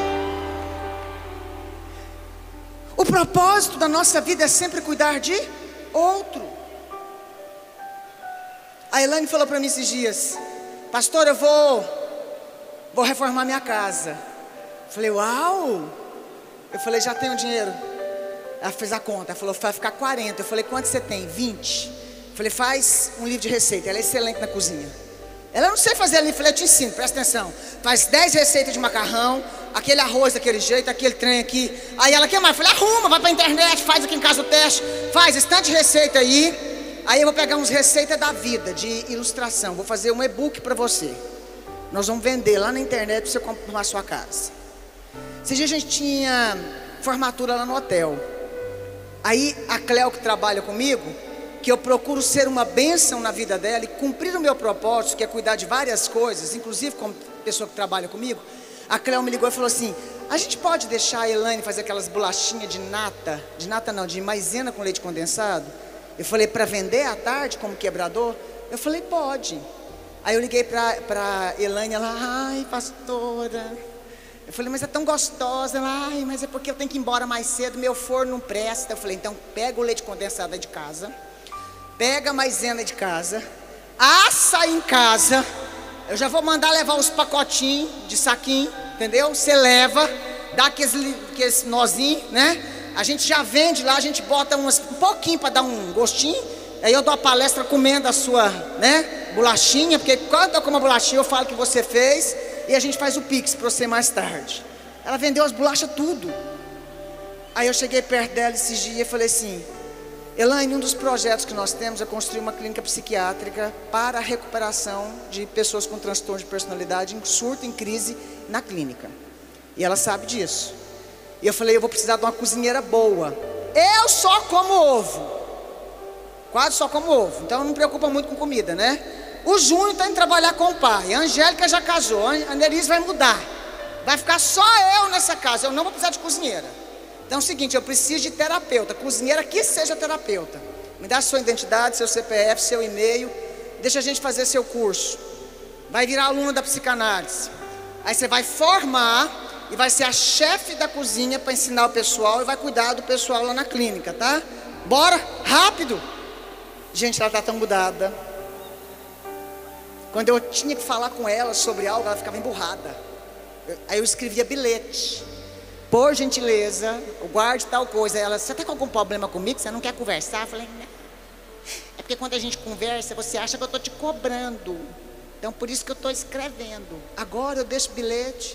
O propósito da nossa vida é sempre cuidar de outro. A Elaine falou para mim esses dias, pastor, eu vou Vou reformar minha casa. Eu falei, uau. Eu falei, já tenho dinheiro. Ela fez a conta, ela falou, vai ficar quarenta. Eu falei, quanto você tem? vinte. Eu falei, faz um livro de receita. Ela é excelente na cozinha. Ela não sei fazer ali. Eu falei, eu te ensino, presta atenção. Faz dez receitas de macarrão, aquele arroz daquele jeito, aquele trem aqui. Aí ela, quer mais? Eu falei, arruma, vai pra internet, faz aqui em casa o teste. Faz esse tanto de receita aí. Aí eu vou pegar uns receitas da vida, de ilustração. Vou fazer um e-book para você. Nós vamos vender lá na internet para você comprar a sua casa. Esse dia a gente tinha formatura lá no hotel. Aí a Cleo, que trabalha comigo, que eu procuro ser uma bênção na vida dela e cumprir o meu propósito, que é cuidar de várias coisas, inclusive como pessoa que trabalha comigo. A Cleo me ligou e falou assim: a gente pode deixar a Elaine fazer aquelas bolachinhas de nata, de nata não, de maisena com leite condensado? Eu falei, para vender à tarde como quebrador? Eu falei, pode. Aí eu liguei para a Elaine, ela, ai pastora, eu falei, mas é tão gostosa. Ela, ai, mas é porque eu tenho que ir embora mais cedo, meu forno não presta. Eu falei, então pega o leite condensado aí de casa, pega a maisena de casa, assa em casa. Eu já vou mandar levar os pacotinhos de saquinho, entendeu? Você leva, dá aqueles, aqueles nozinhos, né? A gente já vende lá, a gente bota umas, um pouquinho para dar um gostinho. Aí eu dou a palestra comendo a sua, né, bolachinha, porque quando eu como a bolachinha eu falo que você fez. E a gente faz o Pix para você mais tarde. Ela vendeu as bolachas tudo. Aí eu cheguei perto dela esses dias e falei assim: Elaine, um dos projetos que nós temos é construir uma clínica psiquiátrica para a recuperação de pessoas com transtorno de personalidade em surto, em crise, na clínica. E ela sabe disso. E eu falei, eu vou precisar de uma cozinheira boa. Eu só como ovo. Quase só como ovo. Então não me preocupa muito com comida, né? O Júnior está indo trabalhar com o pai. A Angélica já casou. A Nerise vai mudar. Vai ficar só eu nessa casa. Eu não vou precisar de cozinheira. Então é o seguinte, eu preciso de terapeuta. Cozinheira que seja terapeuta. Me dá sua identidade, seu C P F, seu e-mail. Deixa a gente fazer seu curso. Vai virar aluna da psicanálise. Aí você vai formar e vai ser a chefe da cozinha para ensinar o pessoal e vai cuidar do pessoal lá na clínica, tá? Bora, rápido. Gente, ela está tão mudada. Quando eu tinha que falar com ela sobre algo, ela ficava emburrada. Eu, aí eu escrevia bilhete. Por gentileza, guarde tal coisa. Ela, você está com algum problema comigo? Você não quer conversar? Eu falei, não. É porque quando a gente conversa, você acha que eu estou te cobrando. Então por isso que eu estou escrevendo. Agora eu deixo bilhete.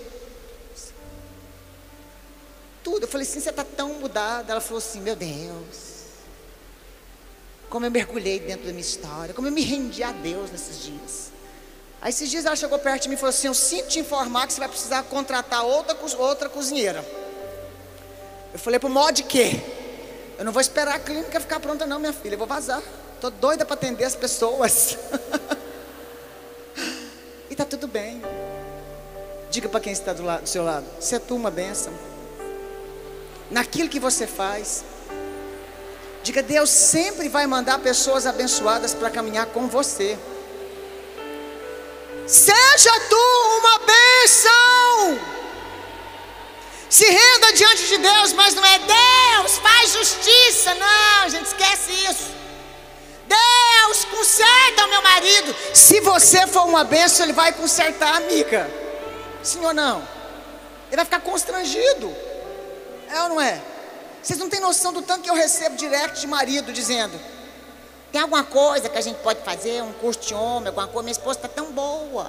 Tudo. Eu falei assim, você está tão mudada. Ela falou assim, meu Deus. Como eu mergulhei dentro da minha história. Como eu me rendi a Deus nesses dias. Aí esses dias ela chegou perto de mim e falou assim, eu sinto te informar que você vai precisar contratar outra, outra cozinheira. Eu falei, pro modo de quê? Eu não vou esperar a clínica ficar pronta não, minha filha. Eu vou vazar. Estou doida para atender as pessoas. E tá tudo bem. Diga para quem está do, lado, do seu lado, você é tu uma bênção. Naquilo que você faz. Diga, Deus sempre vai mandar pessoas abençoadas para caminhar com você. Seja tu uma bênção. Se renda diante de Deus, mas não é Deus, faz justiça. Não, gente, esquece isso. Deus, conserta o meu marido. Se você for uma bênção, Ele vai consertar, amiga. Sim ou não? Ele vai ficar constrangido. É ou não é? Vocês não têm noção do tanto que eu recebo direct de marido dizendo, tem alguma coisa que a gente pode fazer, um curso de homem, alguma coisa, minha esposa está tão boa.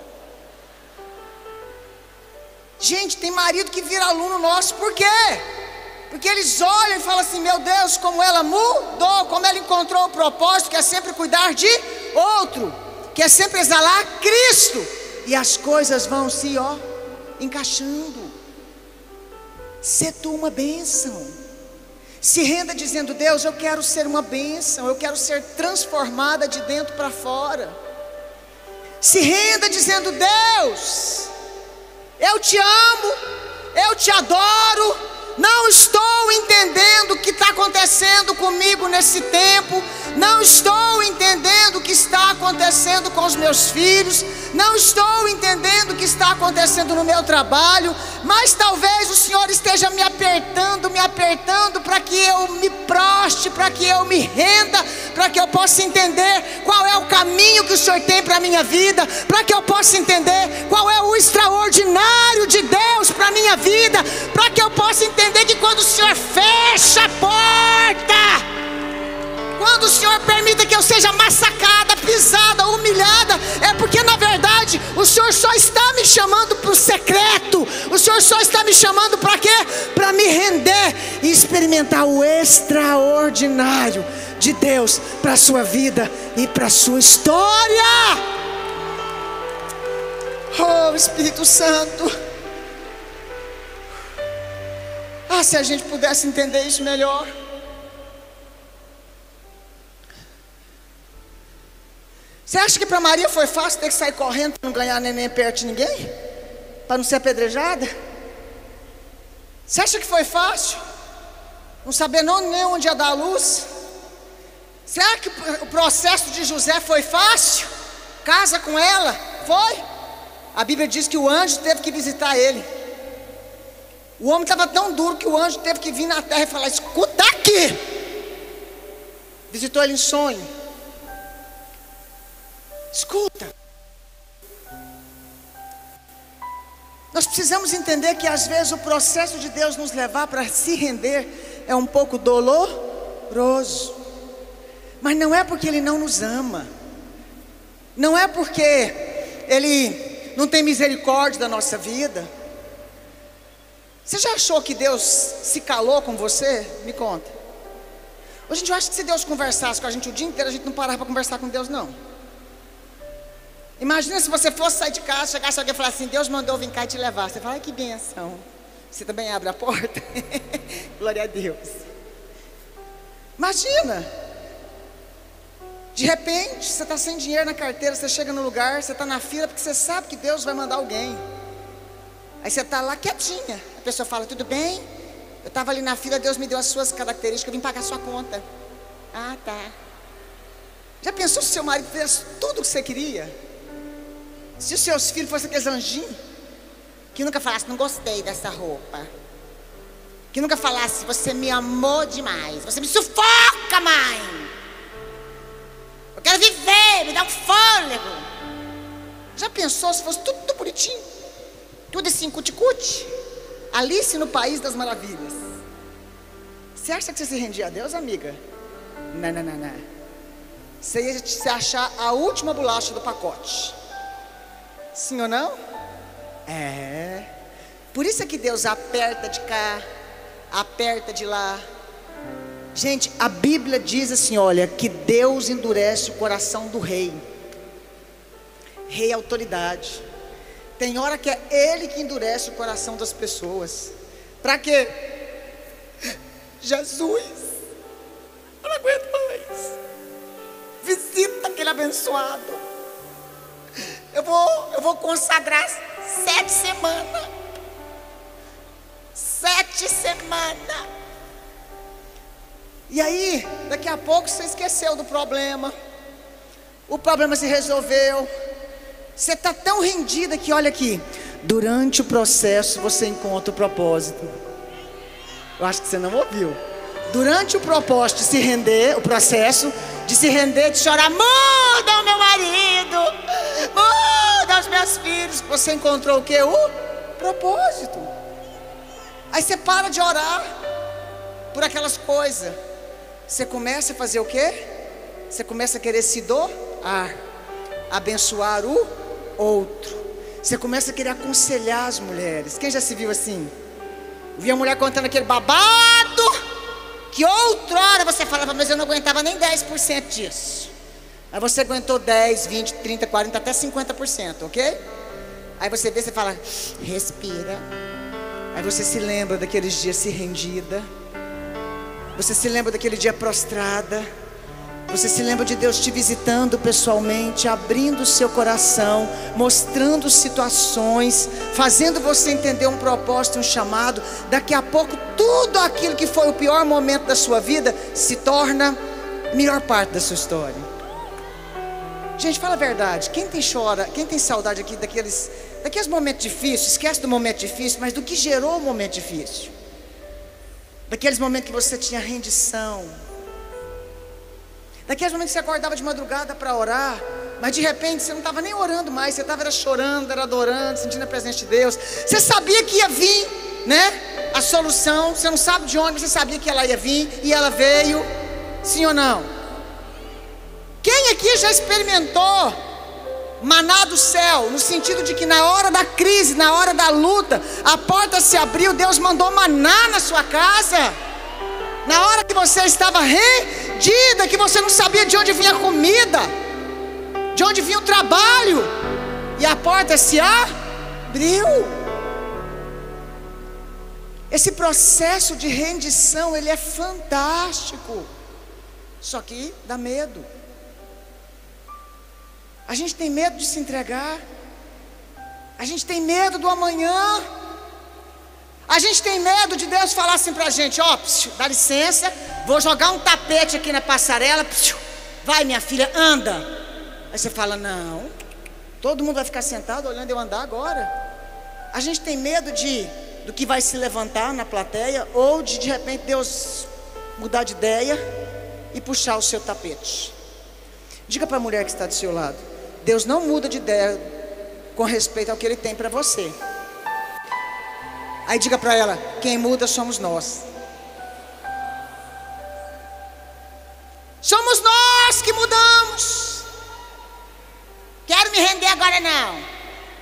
Gente, tem marido que vira aluno nosso, por quê? Porque eles olham e falam assim, meu Deus, como ela mudou, como ela encontrou o propósito, que é sempre cuidar de outro, que é sempre exalar Cristo, e as coisas vão se, ó, encaixando. Sê tu uma bênção. Se renda dizendo, Deus, eu quero ser uma bênção, eu quero ser transformada de dentro para fora. Se renda dizendo, Deus, eu te amo, eu te adoro, não estou entendendo o que está acontecendo comigo nesse tempo, não estou entendendo o que está acontecendo com os meus filhos, não estou entendendo o que está acontecendo no meu trabalho, mas talvez o Senhor esteja me apertando, me apertando para que eu me proste, para que eu me renda, para que eu possa entender qual é o caminho que o Senhor tem para a minha vida, para que eu possa entender qual é o extraordinário de Deus para a minha vida, para que eu possa entender que quando o Senhor fecha a porta, quando o Senhor permite que eu seja massacrada, pisada, humilhada, é porque na verdade o Senhor só está me chamando para o secreto. O Senhor só está me chamando para quê? Para me render e experimentar o extraordinário de Deus para a sua vida e para a sua história. Oh, Espírito Santo. Ah, se a gente pudesse entender isso melhor. Você acha que para Maria foi fácil ter que sair correndo para não ganhar neném perto de ninguém? Para não ser apedrejada? Você acha que foi fácil? Não saber não, nem onde ia dar a luz? Você acha que o processo de José foi fácil? Casa com ela? Foi? A Bíblia diz que o anjo teve que visitar ele. O homem estava tão duro que o anjo teve que vir na terra e falar: escuta aqui. Visitou ele em sonho. Escuta. Nós precisamos entender que às vezes o processo de Deus nos levar para se render é um pouco doloroso. Mas não é porque Ele não nos ama. Não é porque Ele não tem misericórdia da nossa vida. Você já achou que Deus se calou com você? Me conta. Hoje em dia eu acho que se Deus conversasse com a gente o dia inteiro, a gente não parava para conversar com Deus, não. Imagina se você fosse sair de casa, chegasse alguém e falasse assim: Deus mandou vir cá e te levar. Você fala: ai, que benção. Você também abre a porta? Glória a Deus. Imagina. De repente, você está sem dinheiro na carteira, você chega no lugar, você está na fila, porque você sabe que Deus vai mandar alguém. Aí você está lá quietinha. A pessoa fala: tudo bem? Eu estava ali na fila, Deus me deu as suas características, eu vim pagar a sua conta. Ah, tá. Já pensou se seu marido fizesse tudo o que você queria? Se os seus filhos fossem aqueles anjinhos que nunca falasse: não gostei dessa roupa. Que nunca falasse: você me amou demais, você me sufoca, mãe. Eu quero viver, me dá um fôlego. Já pensou se fosse tudo, tudo bonitinho? Tudo assim, cuticute? Alice no País das Maravilhas. Você acha que você se rendia a Deus, amiga? Não, não, não, não. Você ia se achar a última bolacha do pacote. Sim ou não? É. Por isso é que Deus aperta de cá, aperta de lá. Gente, a Bíblia diz assim, olha, que Deus endurece o coração do rei. Rei é autoridade. Tem hora que é Ele que endurece o coração das pessoas. Para quê? Jesus, eu não aguento mais. Visita aquele abençoado. Eu vou, eu vou consagrar sete semanas. Sete semanas. E aí, daqui a pouco você esqueceu do problema. O problema se resolveu. Você está tão rendida que, olha aqui, durante o processo você encontra o propósito. Eu acho que você não ouviu. Durante o propósito de se render, o processo de se render, de chorar: muda o meu marido, muda os meus filhos. Você encontrou o que? O propósito. Aí você para de orar por aquelas coisas. Você começa a fazer o quê? Você começa a querer se doar, abençoar o outro. Você começa a querer aconselhar as mulheres. Quem já se viu assim? Via a mulher contando aquele babado que outrora você falava: mas eu não aguentava nem dez por cento disso. Aí você aguentou dez, vinte, trinta, quarenta, até cinquenta por cento, ok? Aí você vê, você fala: respira. Aí você se lembra daqueles dias se rendida. Você se lembra daquele dia prostrada. Você se lembra de Deus te visitando pessoalmente, abrindo o seu coração, mostrando situações, fazendo você entender um propósito, um chamado. Daqui a pouco tudo aquilo que foi o pior momento da sua vida se torna a melhor parte da sua história. Gente, fala a verdade. Quem tem chora, quem tem saudade aqui daqueles, daqueles momentos difíceis? Esquece do momento difícil, mas do que gerou o momento difícil. Daqueles momentos que você tinha rendição. Daqueles momentos que você acordava de madrugada para orar, mas de repente você não estava nem orando mais. Você estava chorando, era adorando, sentindo a presença de Deus. Você sabia que ia vir, né, a solução. Você não sabe de onde, mas você sabia que ela ia vir. E ela veio. Sim ou não? Quem aqui já experimentou maná do céu? No sentido de que na hora da crise, na hora da luta, a porta se abriu, Deus mandou maná na sua casa. Na hora que você estava rendida, que você não sabia de onde vinha a comida, de onde vinha o trabalho, e a porta se abriu. Esse processo de rendição, ele é fantástico. Só que dá medo. A gente tem medo de se entregar. A gente tem medo do amanhã. A gente tem medo de Deus falar assim pra gente: ó, oh, dá licença, vou jogar um tapete aqui na passarela, psiu, vai minha filha, anda. Aí você fala: não, todo mundo vai ficar sentado olhando eu andar agora. A gente tem medo de, do que vai se levantar na plateia, ou de de repente Deus mudar de ideia e puxar o seu tapete. Diga para a mulher que está do seu lado: Deus não muda de ideia com respeito ao que Ele tem para você. Aí diga para ela: quem muda somos nós. Somos nós que mudamos. Quero me render agora não. O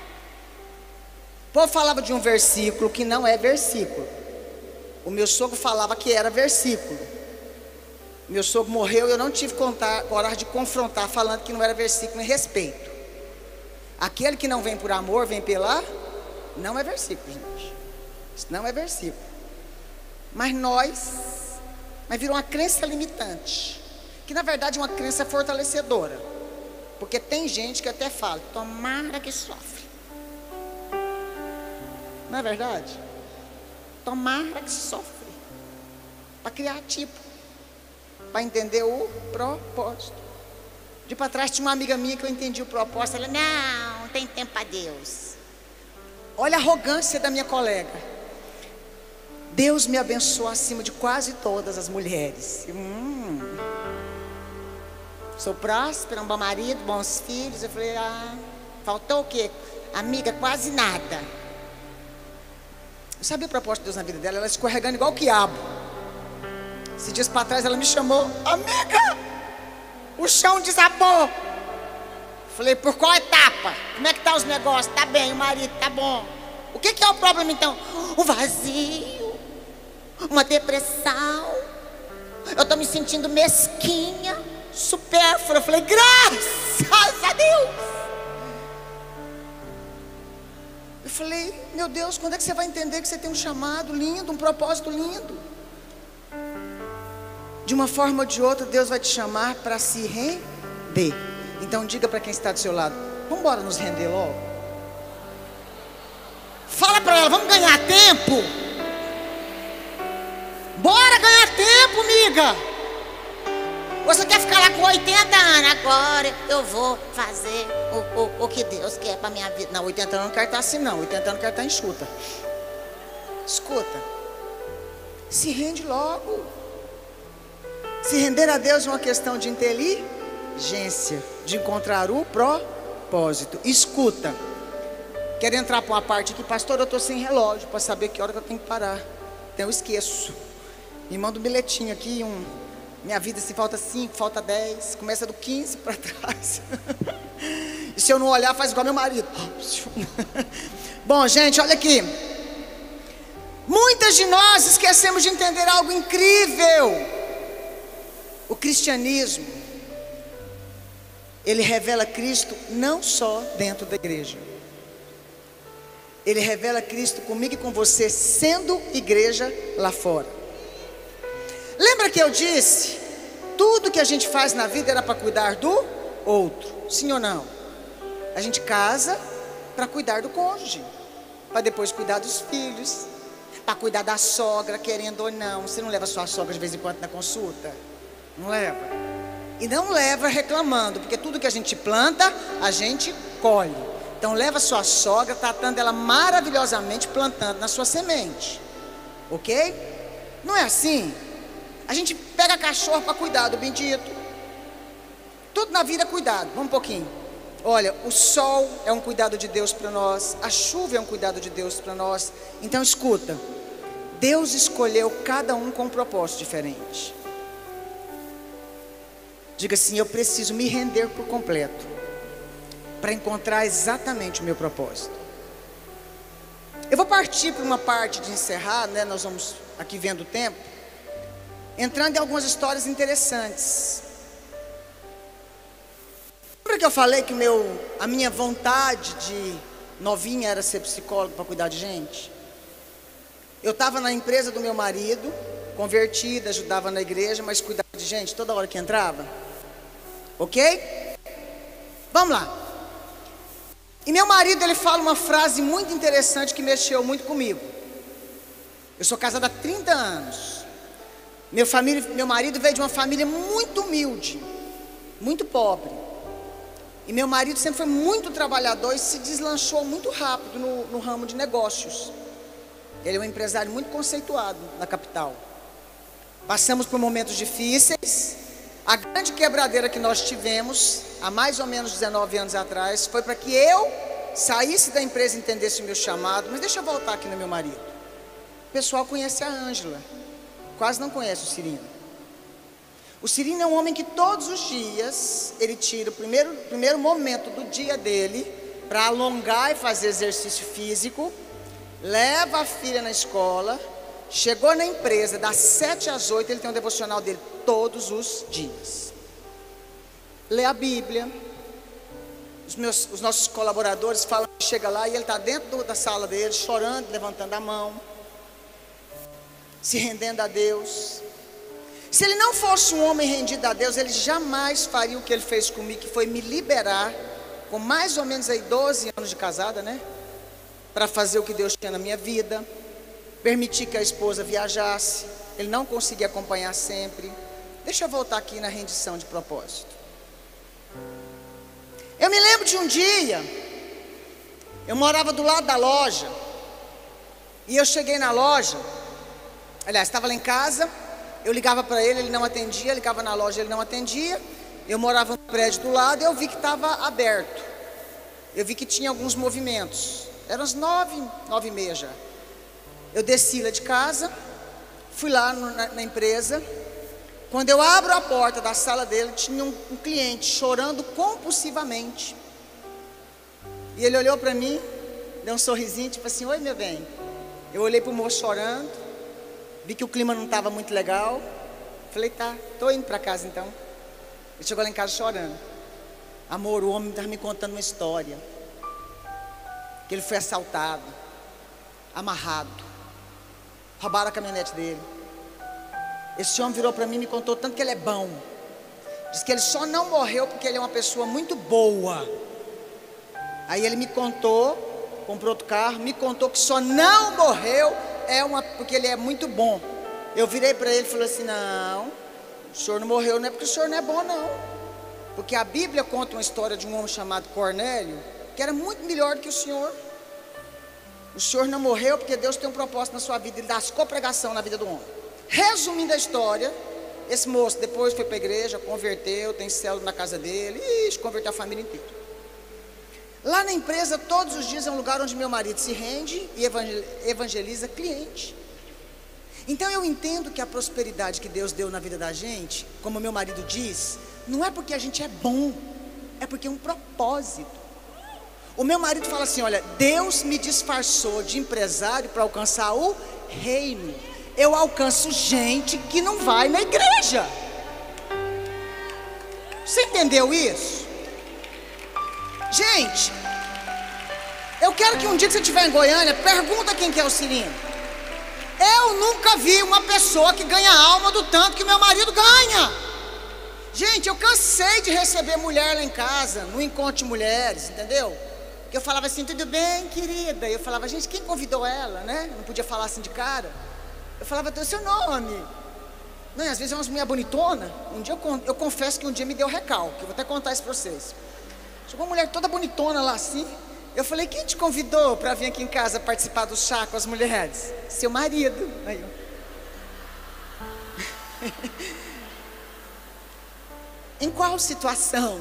povo falava de um versículo que não é versículo. O meu sogro falava que era versículo. Meu sogro morreu e eu não tive coragem de confrontar, falando que não era versículo em respeito. Aquele que não vem por amor, vem pela... Não é versículo, gente. Isso não é versículo. Mas nós... Mas virou uma crença limitante. Que na verdade é uma crença fortalecedora. Porque tem gente que até fala: tomara que sofre. Não é verdade? Tomara que sofre. Para criar tipo. Para entender o propósito. De para trás tinha uma amiga minha que eu entendi o propósito. Ela: não, não tem tempo para Deus. Olha a arrogância da minha colega. Deus me abençoou acima de quase todas as mulheres. Hum. Sou próspera, um bom marido, bons filhos. Eu falei: ah, faltou o quê? Amiga, quase nada. Eu sabia o propósito de Deus na vida dela. Ela escorregando igual o quiabo. Esses dias para trás ela me chamou: amiga, o chão desabou. Falei: por qual etapa? Como é que tá os negócios? Tá bem, o marido tá bom. O que que é o problema então? O vazio, uma depressão. Eu tô me sentindo mesquinha, supérflua. Eu falei: graças a Deus. Eu falei: meu Deus, quando é que você vai entender que você tem um chamado lindo, um propósito lindo? De uma forma ou de outra, Deus vai te chamar para se render. Então diga para quem está do seu lado: vamos embora nos render logo. Fala para ela: vamos ganhar tempo. Bora ganhar tempo, amiga. Você quer ficar lá com oitenta anos? Agora eu vou fazer o, o, o que Deus quer para minha vida. Não, oitenta anos não quero estar assim não. oitenta anos não quero estar enxuta. Escuta, se rende logo. Se render a Deus é uma questão de inteligência, de encontrar o propósito. Escuta, quero entrar para uma parte aqui: pastor, eu estou sem relógio para saber que hora que eu tenho que parar. Então eu esqueço. Me manda um bilhetinho aqui, um, minha vida se falta cinco, falta dez, começa do quinze para trás. E se eu não olhar, faz igual meu marido. Bom, gente, olha aqui. Muitas de nós esquecemos de entender algo incrível. O cristianismo, ele revela Cristo não só dentro da igreja. Ele revela Cristo comigo e com você, sendo igreja lá fora. Lembra que eu disse: tudo que a gente faz na vida era para cuidar do outro, sim ou não? A gente casa para cuidar do cônjuge, para depois cuidar dos filhos, para cuidar da sogra, querendo ou não. Você não leva sua sogra de vez em quando na consulta? Não leva? E não leva reclamando, porque tudo que a gente planta, a gente colhe. Então leva sua sogra, tratando ela maravilhosamente, plantando na sua semente. Ok? Não é assim? A gente pega cachorro para cuidar do bendito. Tudo na vida é cuidado. Vamos um pouquinho. Olha, o sol é um cuidado de Deus para nós. A chuva é um cuidado de Deus para nós. Então escuta, Deus escolheu cada um com um propósito diferente. Diga assim: eu preciso me render por completo para encontrar exatamente o meu propósito. Eu vou partir para uma parte de encerrar, né? Nós vamos aqui vendo o tempo, entrando em algumas histórias interessantes. Lembra que eu falei que o meu, a minha vontade de novinha era ser psicólogo para cuidar de gente? Eu estava na empresa do meu marido, convertida, ajudava na igreja, mas cuidava de gente toda hora que entrava. Ok? Vamos lá. E meu marido, ele fala uma frase muito interessante que mexeu muito comigo. Eu sou casada há trinta anos. Meu, família, meu marido veio de uma família muito humilde, muito pobre. E meu marido sempre foi muito trabalhador e se deslanchou muito rápido no, no ramo de negócios. Ele é um empresário muito conceituado na capital. Passamos por momentos difíceis. A grande quebradeira que nós tivemos, há mais ou menos dezenove anos atrás, foi para que eu saísse da empresa e entendesse o meu chamado. Mas deixa eu voltar aqui no meu marido. O pessoal conhece a Ângela, quase não conhece o Cirino. O Cirino é um homem que todos os dias, ele tira o primeiro, primeiro momento do dia dele para alongar e fazer exercício físico, leva a filha na escola, chegou na empresa, das sete às oito, ele tem um devocional dele todos os dias. Lê a Bíblia. Os, meus, os nossos colaboradores falam que chega lá e ele está dentro do, da sala dele, chorando, levantando a mão, se rendendo a Deus. Se ele não fosse um homem rendido a Deus, ele jamais faria o que ele fez comigo, que foi me liberar, com mais ou menos aí doze anos de casada, né? Para fazer o que Deus tinha na minha vida, permitir que a esposa viajasse. Ele não conseguia acompanhar sempre. Deixa eu voltar aqui na rendição de propósito. Eu me lembro de um dia, eu morava do lado da loja, e eu cheguei na loja, aliás, estava lá em casa, eu ligava para ele, ele não atendia, ligava na loja, ele não atendia. Eu morava no prédio do lado e eu vi que estava aberto. Eu vi que tinha alguns movimentos. Eram as nove, nove e meia já. Eu desci lá de casa, fui lá no, na, na empresa. Quando eu abro a porta da sala dele, tinha um, um cliente chorando compulsivamente. E ele olhou para mim, deu um sorrisinho, tipo assim, oi meu bem. Eu olhei para o moço chorando, vi que o clima não estava muito legal. Falei, tá, estou indo para casa então. Ele chegou lá em casa chorando. Amor, o homem estava me contando uma história. Que ele foi assaltado, amarrado, roubaram a caminhonete dele. Esse homem virou para mim e me contou tanto que ele é bom. Diz que ele só não morreu porque ele é uma pessoa muito boa. Aí ele me contou, comprou outro carro, me contou que só não morreu é uma, porque ele é muito bom. Eu virei para ele e falei assim, não, o senhor não morreu não é porque o senhor não é bom não. Porque a Bíblia conta uma história de um homem chamado Cornélio, que era muito melhor do que o senhor. O senhor não morreu porque Deus tem um propósito na sua vida. Ele lascou pregação na vida do homem. Resumindo a história, esse moço depois foi para a igreja, converteu, tem célula na casa dele, ixi, converteu a família inteira. Lá na empresa, todos os dias é um lugar onde meu marido se rende e evangeliza cliente. Então eu entendo que a prosperidade que Deus deu na vida da gente, como meu marido diz, não é porque a gente é bom, é porque é um propósito. O meu marido fala assim, olha, Deus me disfarçou de empresário para alcançar o reino. Eu alcanço gente que não vai na igreja. Você entendeu isso? Gente, eu quero que um dia que você estiver em Goiânia, pergunta quem que é o Cirino. Eu nunca vi uma pessoa que ganha alma do tanto que meu marido ganha. Gente, eu cansei de receber mulher lá em casa, no encontro de mulheres, entendeu? Que eu falava assim, tudo bem, querida? E eu falava, gente, quem convidou ela, né? Não podia falar assim de cara. Eu falava, o seu nome. Não, às vezes é umas mulher bonitona. Um dia eu, eu confesso que um dia me deu recalque. Eu vou até contar isso para vocês. Chegou uma mulher toda bonitona lá assim. Eu falei, quem te convidou para vir aqui em casa participar do chá com as mulheres? Seu marido. Aí eu. Em qual situação?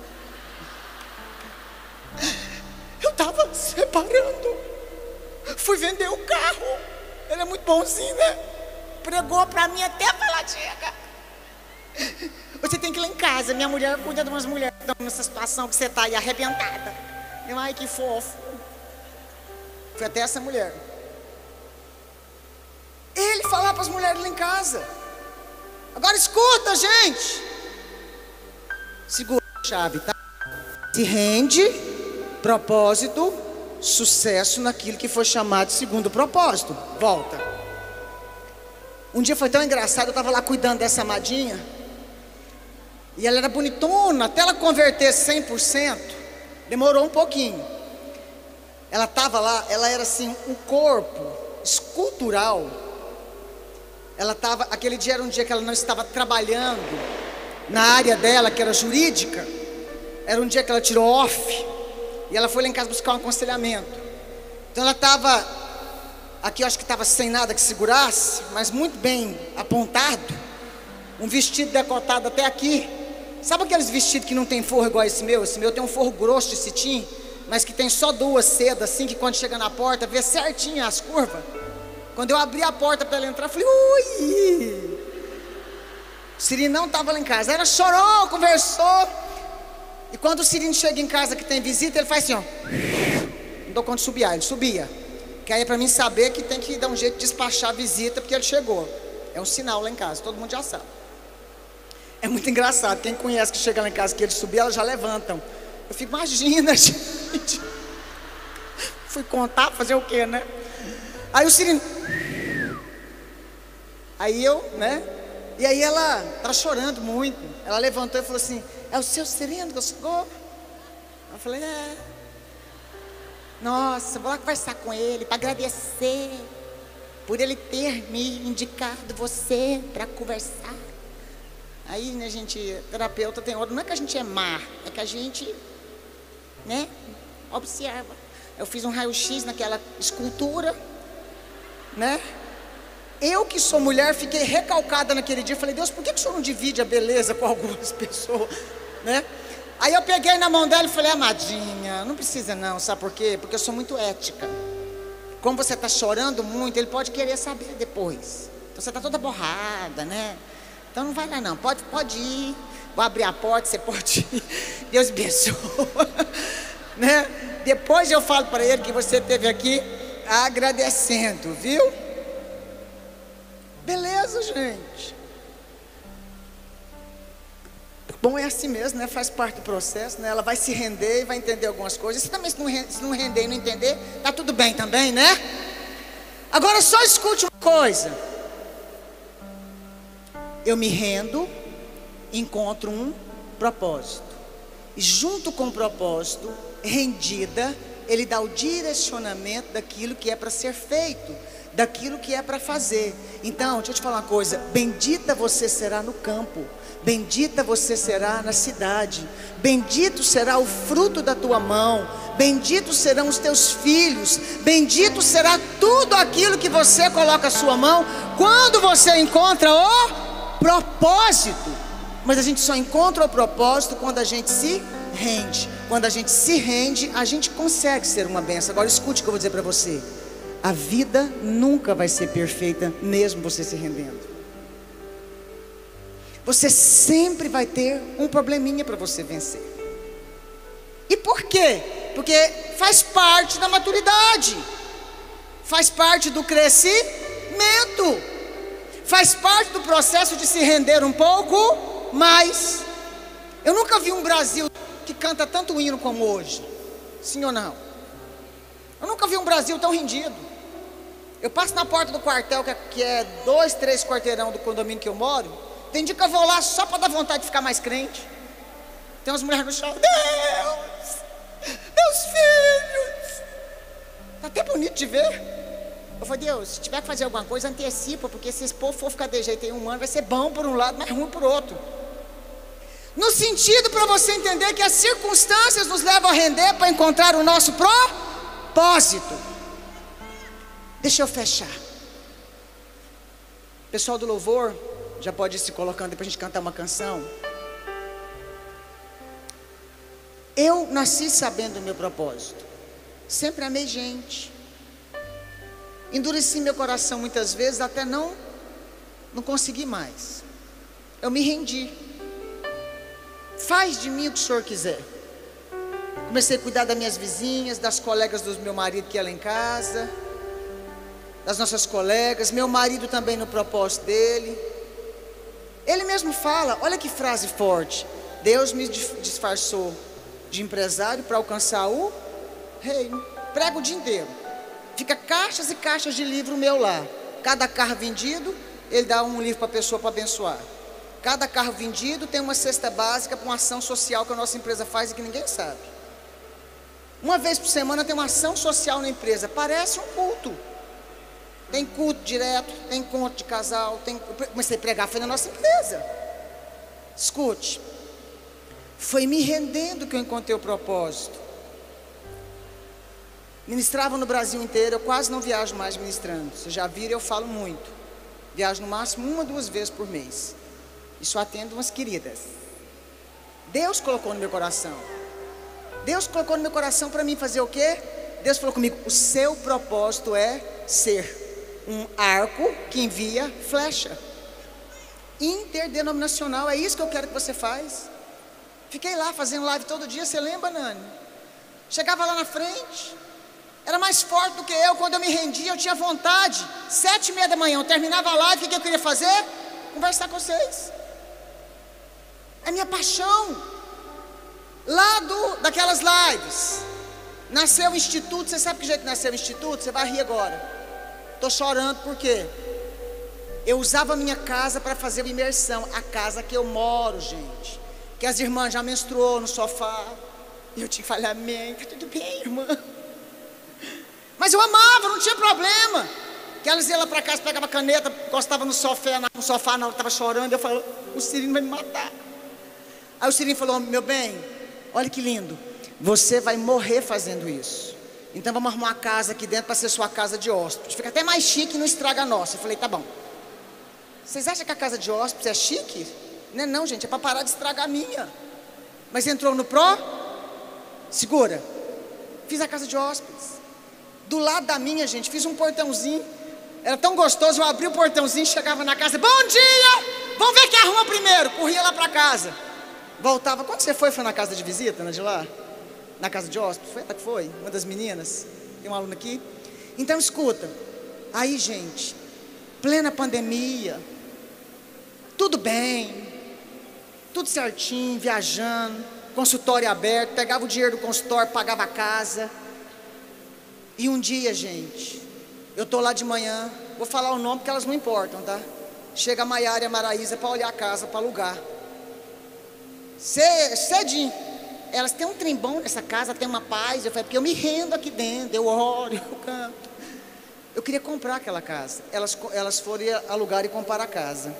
Eu estava separando. Fui vender o carro. Ele é muito bonzinho, né? Pregou pra mim até falar, chega. Você tem que ir lá em casa. Minha mulher cuida de umas mulheres que estão nessa situação que você está aí arrebentada. Eu, ai, que fofo. Foi até essa mulher. Ele falava para as mulheres lá em casa. Agora escuta, gente. Segura a chave, tá? Se rende, propósito, sucesso naquilo que foi chamado de segundo propósito. Volta. Um dia foi tão engraçado, eu estava lá cuidando dessa amadinha, e ela era bonitona, até ela converter cem por cento, demorou um pouquinho. Ela estava lá, ela era assim, um corpo escultural. Ela estava, aquele dia era um dia que ela não estava trabalhando na área dela, que era jurídica. Era um dia que ela tirou off, e ela foi lá em casa buscar um aconselhamento. Então ela estava, aqui eu acho que estava sem nada que segurasse, mas muito bem apontado, um vestido decotado até aqui. Sabe aqueles vestidos que não tem forro igual esse meu? Esse meu tem um forro grosso de cetim, mas que tem só duas sedas, assim, que quando chega na porta, vê certinho as curvas. Quando eu abri a porta para ela entrar, eu falei, ui! O Cirino não estava lá em casa, ela chorou, conversou. E quando o Cirino chega em casa que tem visita, ele faz assim, ó. Não dou conta de subir, ele subia. Que aí é para mim saber que tem que dar um jeito de despachar a visita, porque ele chegou. É um sinal lá em casa, todo mundo já sabe. É muito engraçado, quem conhece que chega lá em casa que ele subir, elas já levantam. Eu fico, imagina, gente. Fui contar, fazer o quê, né? Aí o Cirino. Aí eu, né? E aí ela tá chorando muito. Ela levantou e falou assim, é o seu Cirino que chegou? Eu falei, é. Nossa, vou lá conversar com ele para agradecer por ele ter me indicado você para conversar. Aí, né, gente, terapeuta tem outro, não é que a gente é má, é que a gente, né, observa. Eu fiz um raio-x naquela escultura, né? Eu que sou mulher, fiquei recalcada naquele dia. Falei, Deus, por que, que o senhor não divide a beleza com algumas pessoas, né? Aí eu peguei na mão dela e falei, amadinha, não precisa não, sabe por quê? Porque eu sou muito ética. Como você está chorando muito, ele pode querer saber depois. Então você está toda borrada, né? Então não vai lá não, pode, pode ir. Vou abrir a porta, você pode ir. Deus abençoe. Né? Depois eu falo para ele que você esteve aqui agradecendo, viu? Beleza, gente. Bom, é assim mesmo, né? Faz parte do processo, né? Ela vai se render e vai entender algumas coisas. Se também se não, se não render e não entender, tá tudo bem também, né? Agora só escute uma coisa. Eu me rendo, encontro um propósito. E junto com o propósito, rendida, ele dá o direcionamento daquilo que é para ser feito, daquilo que é para fazer. Então, deixa eu te falar uma coisa, bendita você será no campo, bendita você será na cidade, bendito será o fruto da tua mão, bendito serão os teus filhos, bendito será tudo aquilo que você coloca a sua mão, quando você encontra o propósito. Mas a gente só encontra o propósito quando a gente se rende. Quando a gente se rende, a gente consegue ser uma bênção. Agora escute o que eu vou dizer para você. A vida nunca vai ser perfeita, mesmo você se rendendo. Você sempre vai ter um probleminha para você vencer. E por quê? Porque faz parte da maturidade, faz parte do crescimento, faz parte do processo de se render um pouco mais. Eu nunca vi um Brasil que canta tanto hino como hoje. Sim ou não? Eu nunca vi um Brasil tão rendido. Eu passo na porta do quartel, que é dois, três quarteirão do condomínio que eu moro. Tem dia que eu vou lá só para dar vontade de ficar mais crente. Tem umas mulheres no chão. Deus, meus filhos. Tá até bonito de ver. Eu falei, Deus, se tiver que fazer alguma coisa, antecipa, porque se esse povo for ficar de jeito em um ano, vai ser bom por um lado, mas ruim por outro. No sentido para você entender que as circunstâncias nos levam a render para encontrar o nosso propósito. Deixa eu fechar. Pessoal do louvor, já pode ir se colocando para a gente cantar uma canção. Eu nasci sabendo o meu propósito. Sempre amei gente. Endureci meu coração muitas vezes, até não, não consegui mais. Eu me rendi. Faz de mim o que o Senhor quiser. Comecei a cuidar das minhas vizinhas, das colegas do meu marido que ia lá em casa, das nossas colegas, meu marido também no propósito dele. Ele mesmo fala, olha que frase forte. Deus me disfarçou de empresário para alcançar o reino. Prego o dia inteiro. Fica caixas e caixas de livro meu lá. Cada carro vendido, ele dá um livro para a pessoa para abençoar. Cada carro vendido tem uma cesta básica para uma ação social que a nossa empresa faz e que ninguém sabe. Uma vez por semana tem uma ação social na empresa. Parece um culto. Tem culto direto, tem encontro de casal. Tem... Comecei a pregar, foi na nossa empresa. Escute. Foi me rendendo que eu encontrei o propósito. Ministrava no Brasil inteiro. Eu quase não viajo mais ministrando. Vocês já viram, eu falo muito. Viajo no máximo uma, duas vezes por mês. E só atendo umas queridas. Deus colocou no meu coração. Deus colocou no meu coração para mim fazer o quê? Deus falou comigo: o seu propósito é ser um arco que envia flecha. Interdenominacional, é isso que eu quero que você faz. Fiquei lá fazendo live todo dia, você lembra, Nani? Chegava lá na frente, era mais forte do que eu. Quando eu me rendia, eu tinha vontade. Sete e meia da manhã, eu terminava a live, o que eu queria fazer? Conversar com vocês. É minha paixão. Lá do, daquelas lives, nasceu o Instituto. Você sabe que jeito nasceu o Instituto? Você vai rir agora. Estou chorando porque eu usava a minha casa para fazer uma imersão. A casa que eu moro, gente, que as irmãs já menstruou no sofá. E eu tinha que falar: amém, tá tudo bem, irmã. Mas eu amava, não tinha problema. Que elas iam lá para casa, pegava a caneta, encostava no sofá, no sofá na hora que estava chorando. Eu falava: o Cirino vai me matar. Aí o Cirino falou: meu bem, olha que lindo, você vai morrer fazendo isso. Então vamos arrumar uma casa aqui dentro para ser sua casa de hóspede. Fica até mais chique e não estraga a nossa. Eu falei: tá bom. Vocês acham que a casa de hóspedes é chique? Não é não, gente, é para parar de estragar a minha. Mas entrou no pró? Segura. Fiz a casa de hóspedes. Do lado da minha, gente, fiz um portãozinho. Era tão gostoso, eu abri o portãozinho, chegava na casa: bom dia! Vamos ver quem arruma primeiro. Corria lá para casa. Voltava. Quando você foi? Foi na casa de visita, na de lá? Na casa de hóspedes? Foi? Ela que foi? Uma das meninas? Tem uma aluna aqui? Então escuta. Aí, gente, plena pandemia, tudo bem, tudo certinho, viajando, consultório aberto, pegava o dinheiro do consultório, pagava a casa. E um dia, gente, eu tô lá de manhã, vou falar o nome porque elas não importam, tá? Chega a Maiara e a Maraísa para olhar a casa, para alugar. Cedinho, elas têm um trem bom nessa casa, tem uma paz. Eu falei: porque eu me rendo aqui dentro, eu oro, eu canto. Eu queria comprar aquela casa. Elas, elas foram alugar e comprar a casa.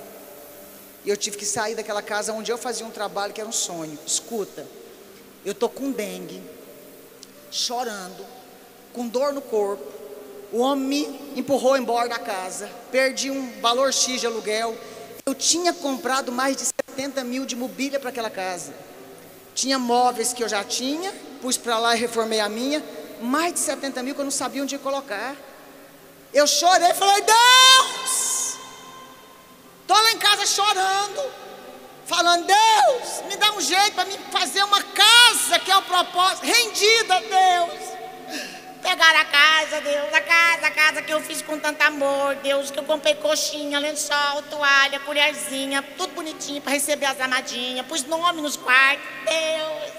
E eu tive que sair daquela casa onde eu fazia um trabalho que era um sonho. Escuta, eu tô com dengue, chorando, com dor no corpo. O homem me empurrou embora da casa. Perdi um valor X de aluguel. Eu tinha comprado mais de setenta mil de mobília para aquela casa. Tinha móveis que eu já tinha, pus para lá e reformei a minha. Mais de setenta mil que eu não sabia onde ia colocar. Eu chorei e falei: Deus! Estou lá em casa chorando, falando: Deus, me dá um jeito para mim fazer uma casa que é o propósito. Rendida, Deus. Pegaram a casa, Deus, a casa, a casa que eu fiz com tanto amor, Deus, que eu comprei coxinha, lençol, toalha, colherzinha, tudo bonitinho para receber as amadinhas, pus nome nos quartos, Deus.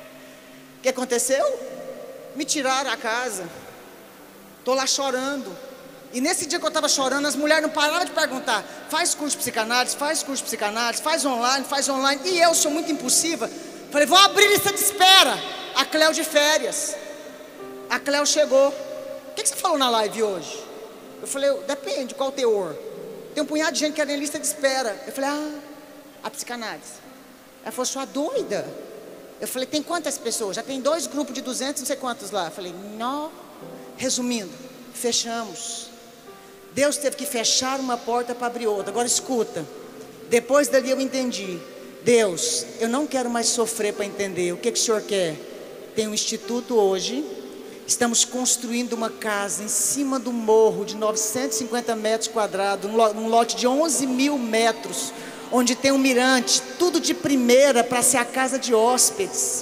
O que aconteceu? Me tiraram a casa, estou lá chorando. E nesse dia que eu estava chorando, as mulheres não paravam de perguntar: faz curso de psicanálise, faz curso de psicanálise, faz online, faz online. E eu sou muito impulsiva, falei: vou abrir lista de espera. A Cléo de férias. A Cléo chegou: o que, que você falou na live hoje? Eu falei: depende, qual o teor? Tem um punhado de gente que era em lista de espera. Eu falei: ah, a psicanálise. Ela falou: sua doida. Eu falei: tem quantas pessoas? Já tem dois grupos de duzentos, não sei quantos lá. Eu falei: não. Resumindo, fechamos. Deus teve que fechar uma porta para abrir outra. Agora escuta, depois dali eu entendi: Deus, eu não quero mais sofrer para entender. O que, que o Senhor quer? Tem um instituto hoje. Estamos construindo uma casa em cima do morro de novecentos e cinquenta metros quadrados, num lote de onze mil metros, onde tem um mirante, tudo de primeira para ser a casa de hóspedes.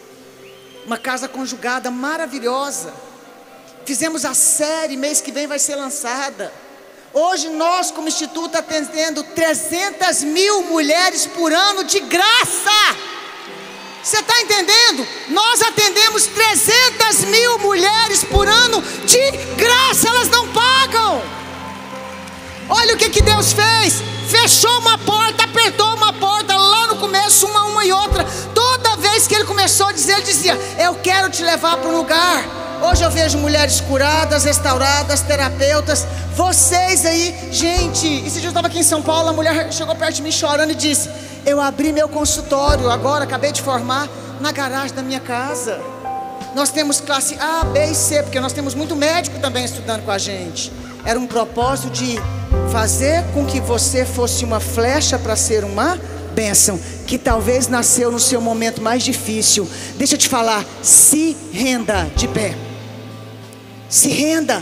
Uma casa conjugada maravilhosa. Fizemos a série, mês que vem vai ser lançada. Hoje nós, como instituto, atendendo trezentas mil mulheres por ano de graça. Você está entendendo? Nós atendemos trezentas mil mulheres por ano de graça, elas não pagam. Olha o que, que Deus fez. Fechou uma porta, apertou uma porta lá no começo, uma, uma e outra. Toda vez que ele começou a dizer, ele dizia: eu quero te levar para um lugar. Hoje eu vejo mulheres curadas, restauradas, terapeutas. Vocês aí, gente, esse dia eu estava aqui em São Paulo, a mulher chegou perto de mim chorando e disse: eu abri meu consultório agora, acabei de formar, na garagem da minha casa. Nós temos classe A, B e C, porque nós temos muito médico também estudando com a gente. Era um propósito de fazer com que você fosse uma flecha para ser uma bênção, que talvez nasceu no seu momento mais difícil. Deixa eu te falar, se renda de pé. Se renda.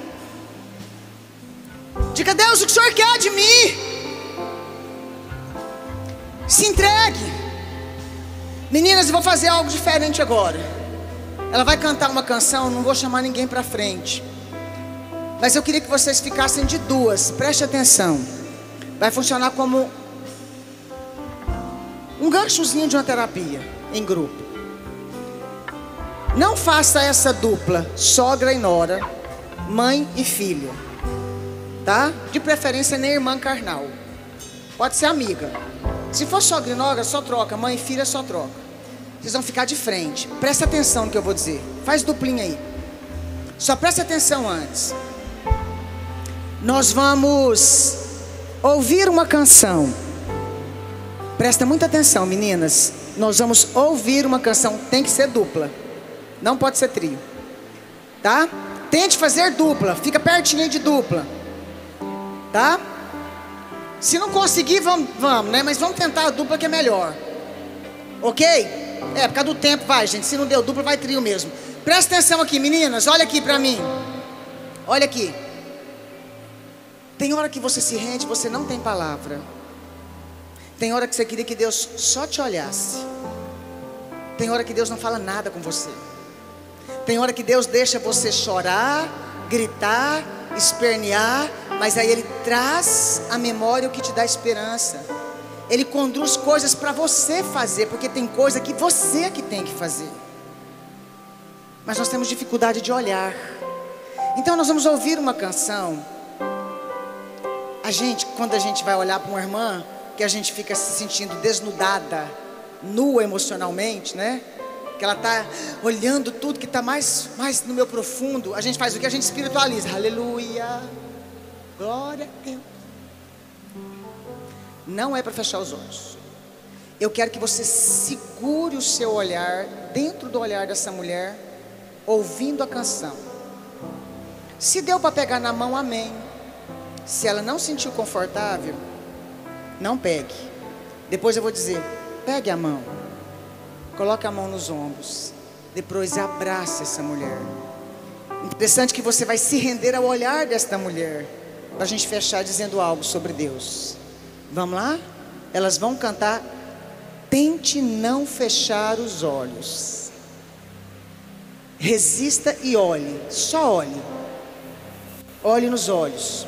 Diga: Deus, o que o Senhor quer de mim? Se entregue. Meninas, eu vou fazer algo diferente agora. Ela vai cantar uma canção, não vou chamar ninguém para frente, mas eu queria que vocês ficassem de duas. Preste atenção. Vai funcionar como um ganchozinho de uma terapia em grupo. Não faça essa dupla, sogra e nora, mãe e filha, tá? De preferência nem irmã carnal. Pode ser amiga. Se for sogra e nora, só troca. Mãe e filha, só troca. Vocês vão ficar de frente. Presta atenção no que eu vou dizer. Faz duplinha aí. Só presta atenção antes. Nós vamos ouvir uma canção. Presta muita atenção, meninas. Nós vamos ouvir uma canção. Tem que ser dupla. Não pode ser trio. Tá? Tente fazer dupla. Fica pertinho aí de dupla. Tá? Se não conseguir, vamos, vamos, né? Mas vamos tentar a dupla que é melhor. Ok? É, por causa do tempo, vai, gente. Se não deu dupla, vai trio mesmo. Presta atenção aqui, meninas. Olha aqui pra mim. Olha aqui. Tem hora que você se rende, você não tem palavra. Tem hora que você queria que Deus só te olhasse. Tem hora que Deus não fala nada com você. Tem hora que Deus deixa você chorar, gritar, espernear, mas aí Ele traz à memória o que te dá esperança. Ele conduz coisas para você fazer, porque tem coisa que você que tem que fazer. Mas nós temos dificuldade de olhar. Então nós vamos ouvir uma canção. A gente, quando a gente vai olhar para uma irmã, que a gente fica se sentindo desnudada, nua emocionalmente, né? Que ela está olhando tudo que está mais, mais no meu profundo. A gente faz o que? A gente espiritualiza. Aleluia, glória a Deus. Não é para fechar os olhos. Eu quero que você segure o seu olhar dentro do olhar dessa mulher, ouvindo a canção. Se deu para pegar na mão, amém. Se ela não sentiu confortável, não pegue. Depois eu vou dizer: pegue a mão, coloque a mão nos ombros, depois abrace essa mulher. Interessante que você vai se render ao olhar desta mulher, para a gente fechar dizendo algo sobre Deus. Vamos lá? Elas vão cantar Tente Não Fechar os Olhos. Resista e olhe. Só olhe. Olhe nos olhos.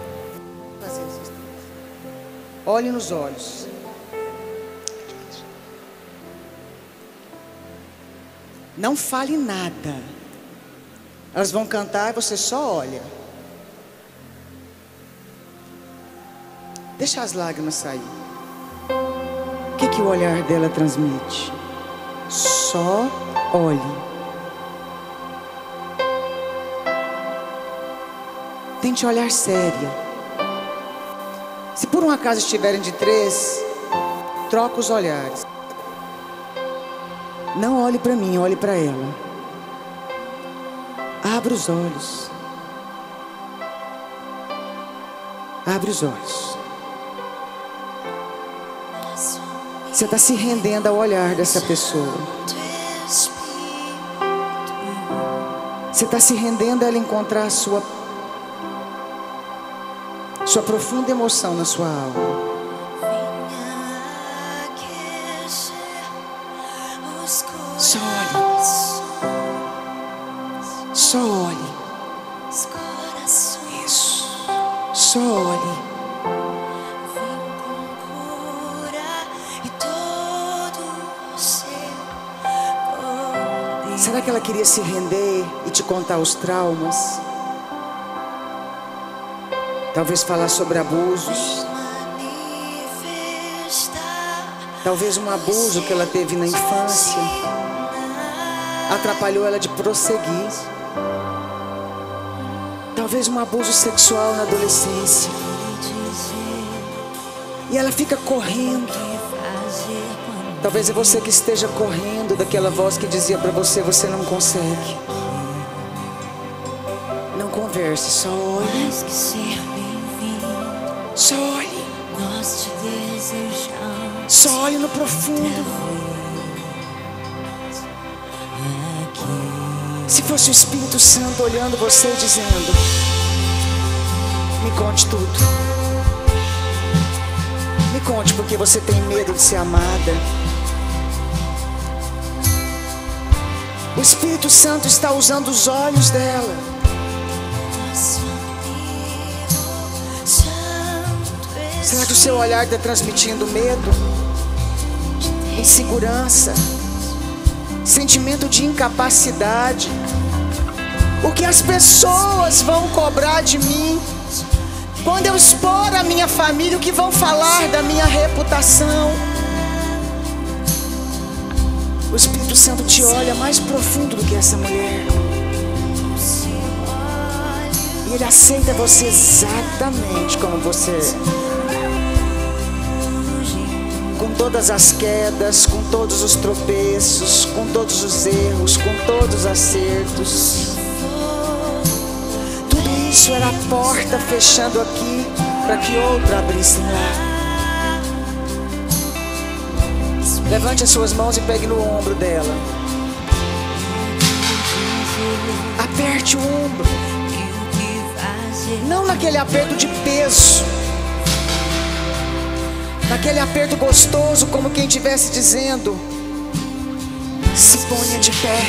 Olhe nos olhos. Não fale nada. Elas vão cantar e você só olha. Deixa as lágrimas sair. O que, que o olhar dela transmite? Só olhe. Tente olhar séria. Se por um acaso estiverem de três, troca os olhares. Não olhe para mim, olhe para ela. Abra os olhos. Abre os olhos. Você está se rendendo ao olhar dessa pessoa. Você está se rendendo a ela encontrar a sua Sua profunda emoção na sua alma. Só olhe. Só olhe. Isso. Só olhe. E todo o seu Será que ela queria se render e te contar os traumas? Talvez falar sobre abusos. Talvez um abuso que ela teve na infância atrapalhou ela de prosseguir. Talvez um abuso sexual na adolescência. E ela fica correndo. Talvez é você que esteja correndo daquela voz que dizia para você: você não consegue. Não converse, só olhe. Só olhe. Só olhe no profundo. Se fosse o Espírito Santo olhando você e dizendo: me conte tudo. Me conte porque você tem medo de ser amada. O Espírito Santo está usando os olhos dela. Será que o seu olhar está transmitindo medo, insegurança, sentimento de incapacidade? O que as pessoas vão cobrar de mim? Quando eu expor a minha família, o que vão falar da minha reputação? O Espírito Santo te olha mais profundo do que essa mulher. E Ele aceita você exatamente como você é. Com todas as quedas, com todos os tropeços, com todos os erros, com todos os acertos. Tudo isso era a porta fechando aqui para que outra abrisse lá. Levante as suas mãos e pegue no ombro dela. Aperte o ombro. Não naquele aperto de peso, naquele aperto gostoso, como quem estivesse dizendo: se ponha de pé.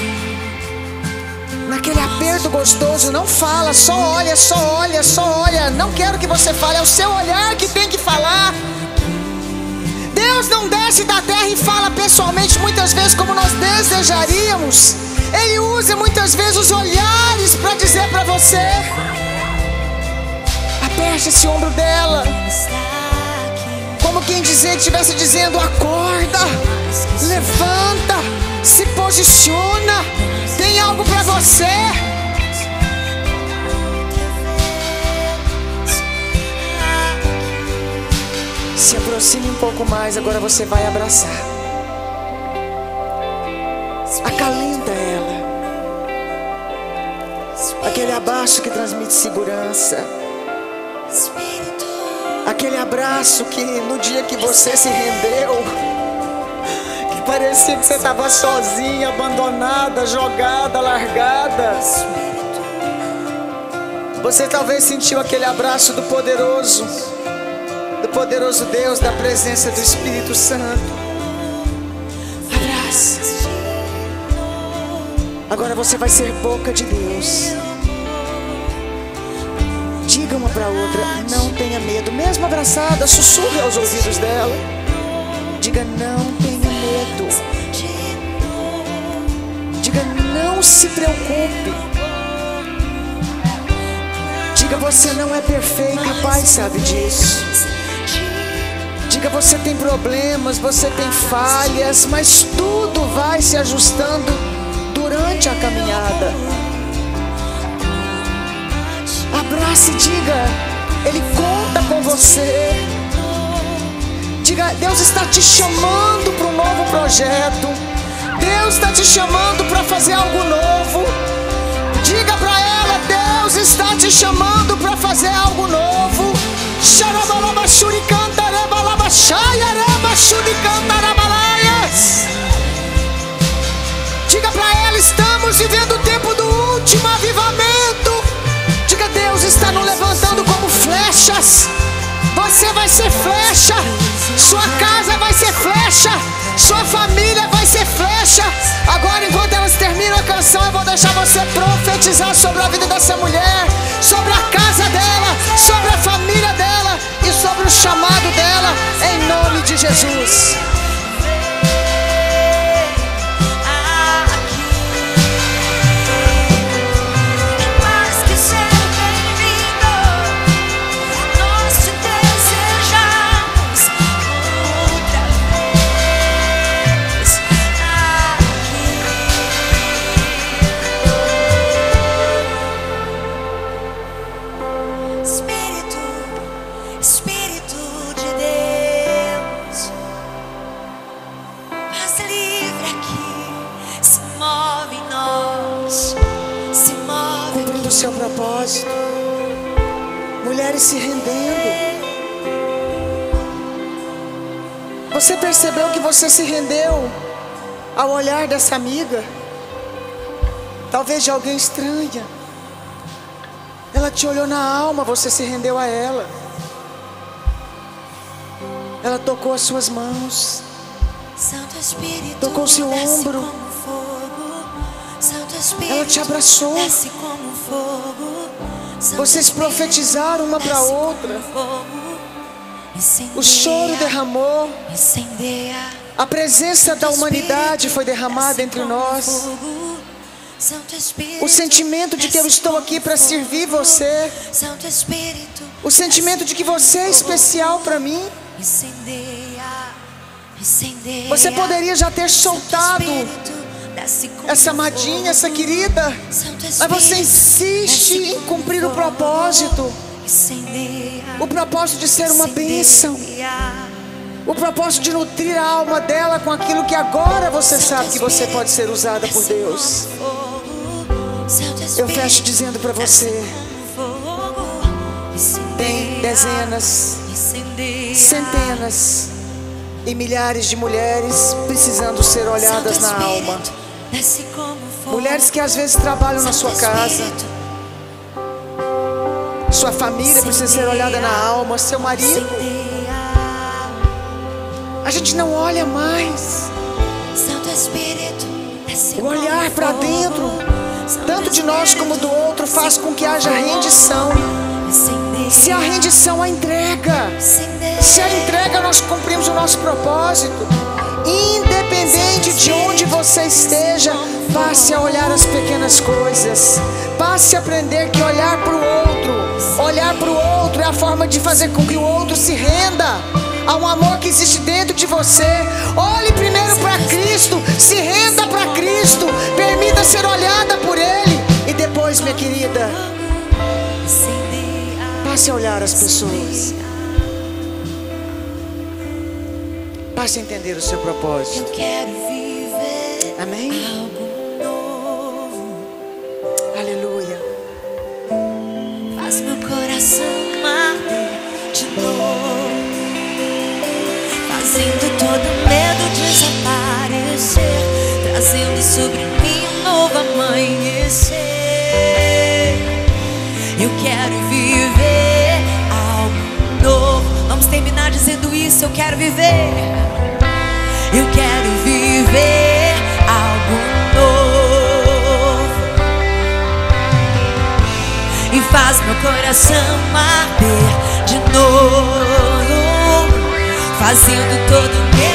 Naquele aperto gostoso, não fala, só olha, só olha, só olha. Não quero que você fale, é o seu olhar que tem que falar. Deus não desce da terra e fala pessoalmente muitas vezes como nós desejaríamos. Ele usa muitas vezes os olhares para dizer para você. Aperte esse ombro dela, como quem dizer, estivesse dizendo: acorda, levanta, se posiciona, tem algo para você. Se aproxime um pouco mais, agora você vai abraçar. Acalenta ela. Aquele abraço que transmite segurança. Aquele abraço que no dia que você se rendeu, que parecia que você estava sozinha, abandonada, jogada, largada. Você talvez sentiu aquele abraço do poderoso, do poderoso Deus, da presença do Espírito Santo. Abraça. Agora você vai ser boca de Deus. Diga uma para outra: não tenha medo. Mesmo abraçada, sussurre aos ouvidos dela. Diga: não tenha medo. Diga: não se preocupe. Diga: você não é perfeito e o Pai sabe disso. Diga: você tem problemas, você tem falhas, mas tudo vai se ajustando durante a caminhada. Abrace e diga: Ele conta com você. Diga: Deus está te chamando para um novo projeto. Deus está te chamando para fazer algo novo. Diga para ela: Deus está te chamando para fazer algo novo. Diga para ela: estamos vivendo o tempo do último avivamento. Diga: Deus está nos levantando como flechas. Você vai ser flecha. Sua casa vai ser flecha. Sua família vai ser flecha. Agora, enquanto elas terminam a canção, eu vou deixar você profetizar sobre a vida dessa mulher, sobre a casa dela, sobre a família dela e sobre o chamado dela, em nome de Jesus. seu propósito. Mulheres se rendendo. Você percebeu que você se rendeu ao olhar dessa amiga? Talvez de alguém estranha. Ela te olhou na alma, você se rendeu a ela. Ela tocou as suas mãos, Santo Espírito, tocou seu ombro. como fogo. Santo Espírito, Ela te abraçou. desce como fogo. Santo Vocês Espírito, profetizaram uma para desce como outra. fogo. Incendeia, O choro derramou. incendeia. A presença da Santo humanidade Espírito, foi derramada desce entre como nós. fogo. Santo Espírito, O sentimento de que eu desce estou como aqui para fogo. servir você. Santo Espírito, O sentimento de que você é especial para mim. incendeia, incendeia. Você poderia já ter soltado essa amadinha, essa querida, mas você insiste em cumprir o propósito. O propósito de ser uma bênção. O propósito de nutrir a alma dela com aquilo que agora você sabe que você pode ser usada por Deus. Eu fecho dizendo para você: tem dezenas, centenas e milhares de mulheres precisando ser olhadas na alma. Mulheres que às vezes trabalham na sua casa. Sua família precisa ser olhada na alma. Seu marido. A gente não olha mais. O olhar para dentro, tanto de nós como do outro, faz com que haja rendição. Se a rendição, a entrega. Se a entrega, nós cumprimos o nosso propósito. Independente de onde você esteja, passe a olhar as pequenas coisas. Passe a aprender que olhar para o outro, olhar para o outro é a forma de fazer com que o outro se renda. Há um amor que existe dentro de você. Olhe primeiro para Cristo, se renda para Cristo, permita ser olhada por Ele. E depois, minha querida, passe a olhar as pessoas. Passe a entender o seu propósito. Eu quero viver Amém? algo novo. Aleluia. Faz meu coração arder de novo, fazendo todo medo desaparecer, trazendo sobre mim um novo amanhecer. Eu quero viver algo novo. Vamos terminar dizendo isso. Eu quero viver. Eu quero viver algo novo. E faz meu coração arder de novo, fazendo todo medo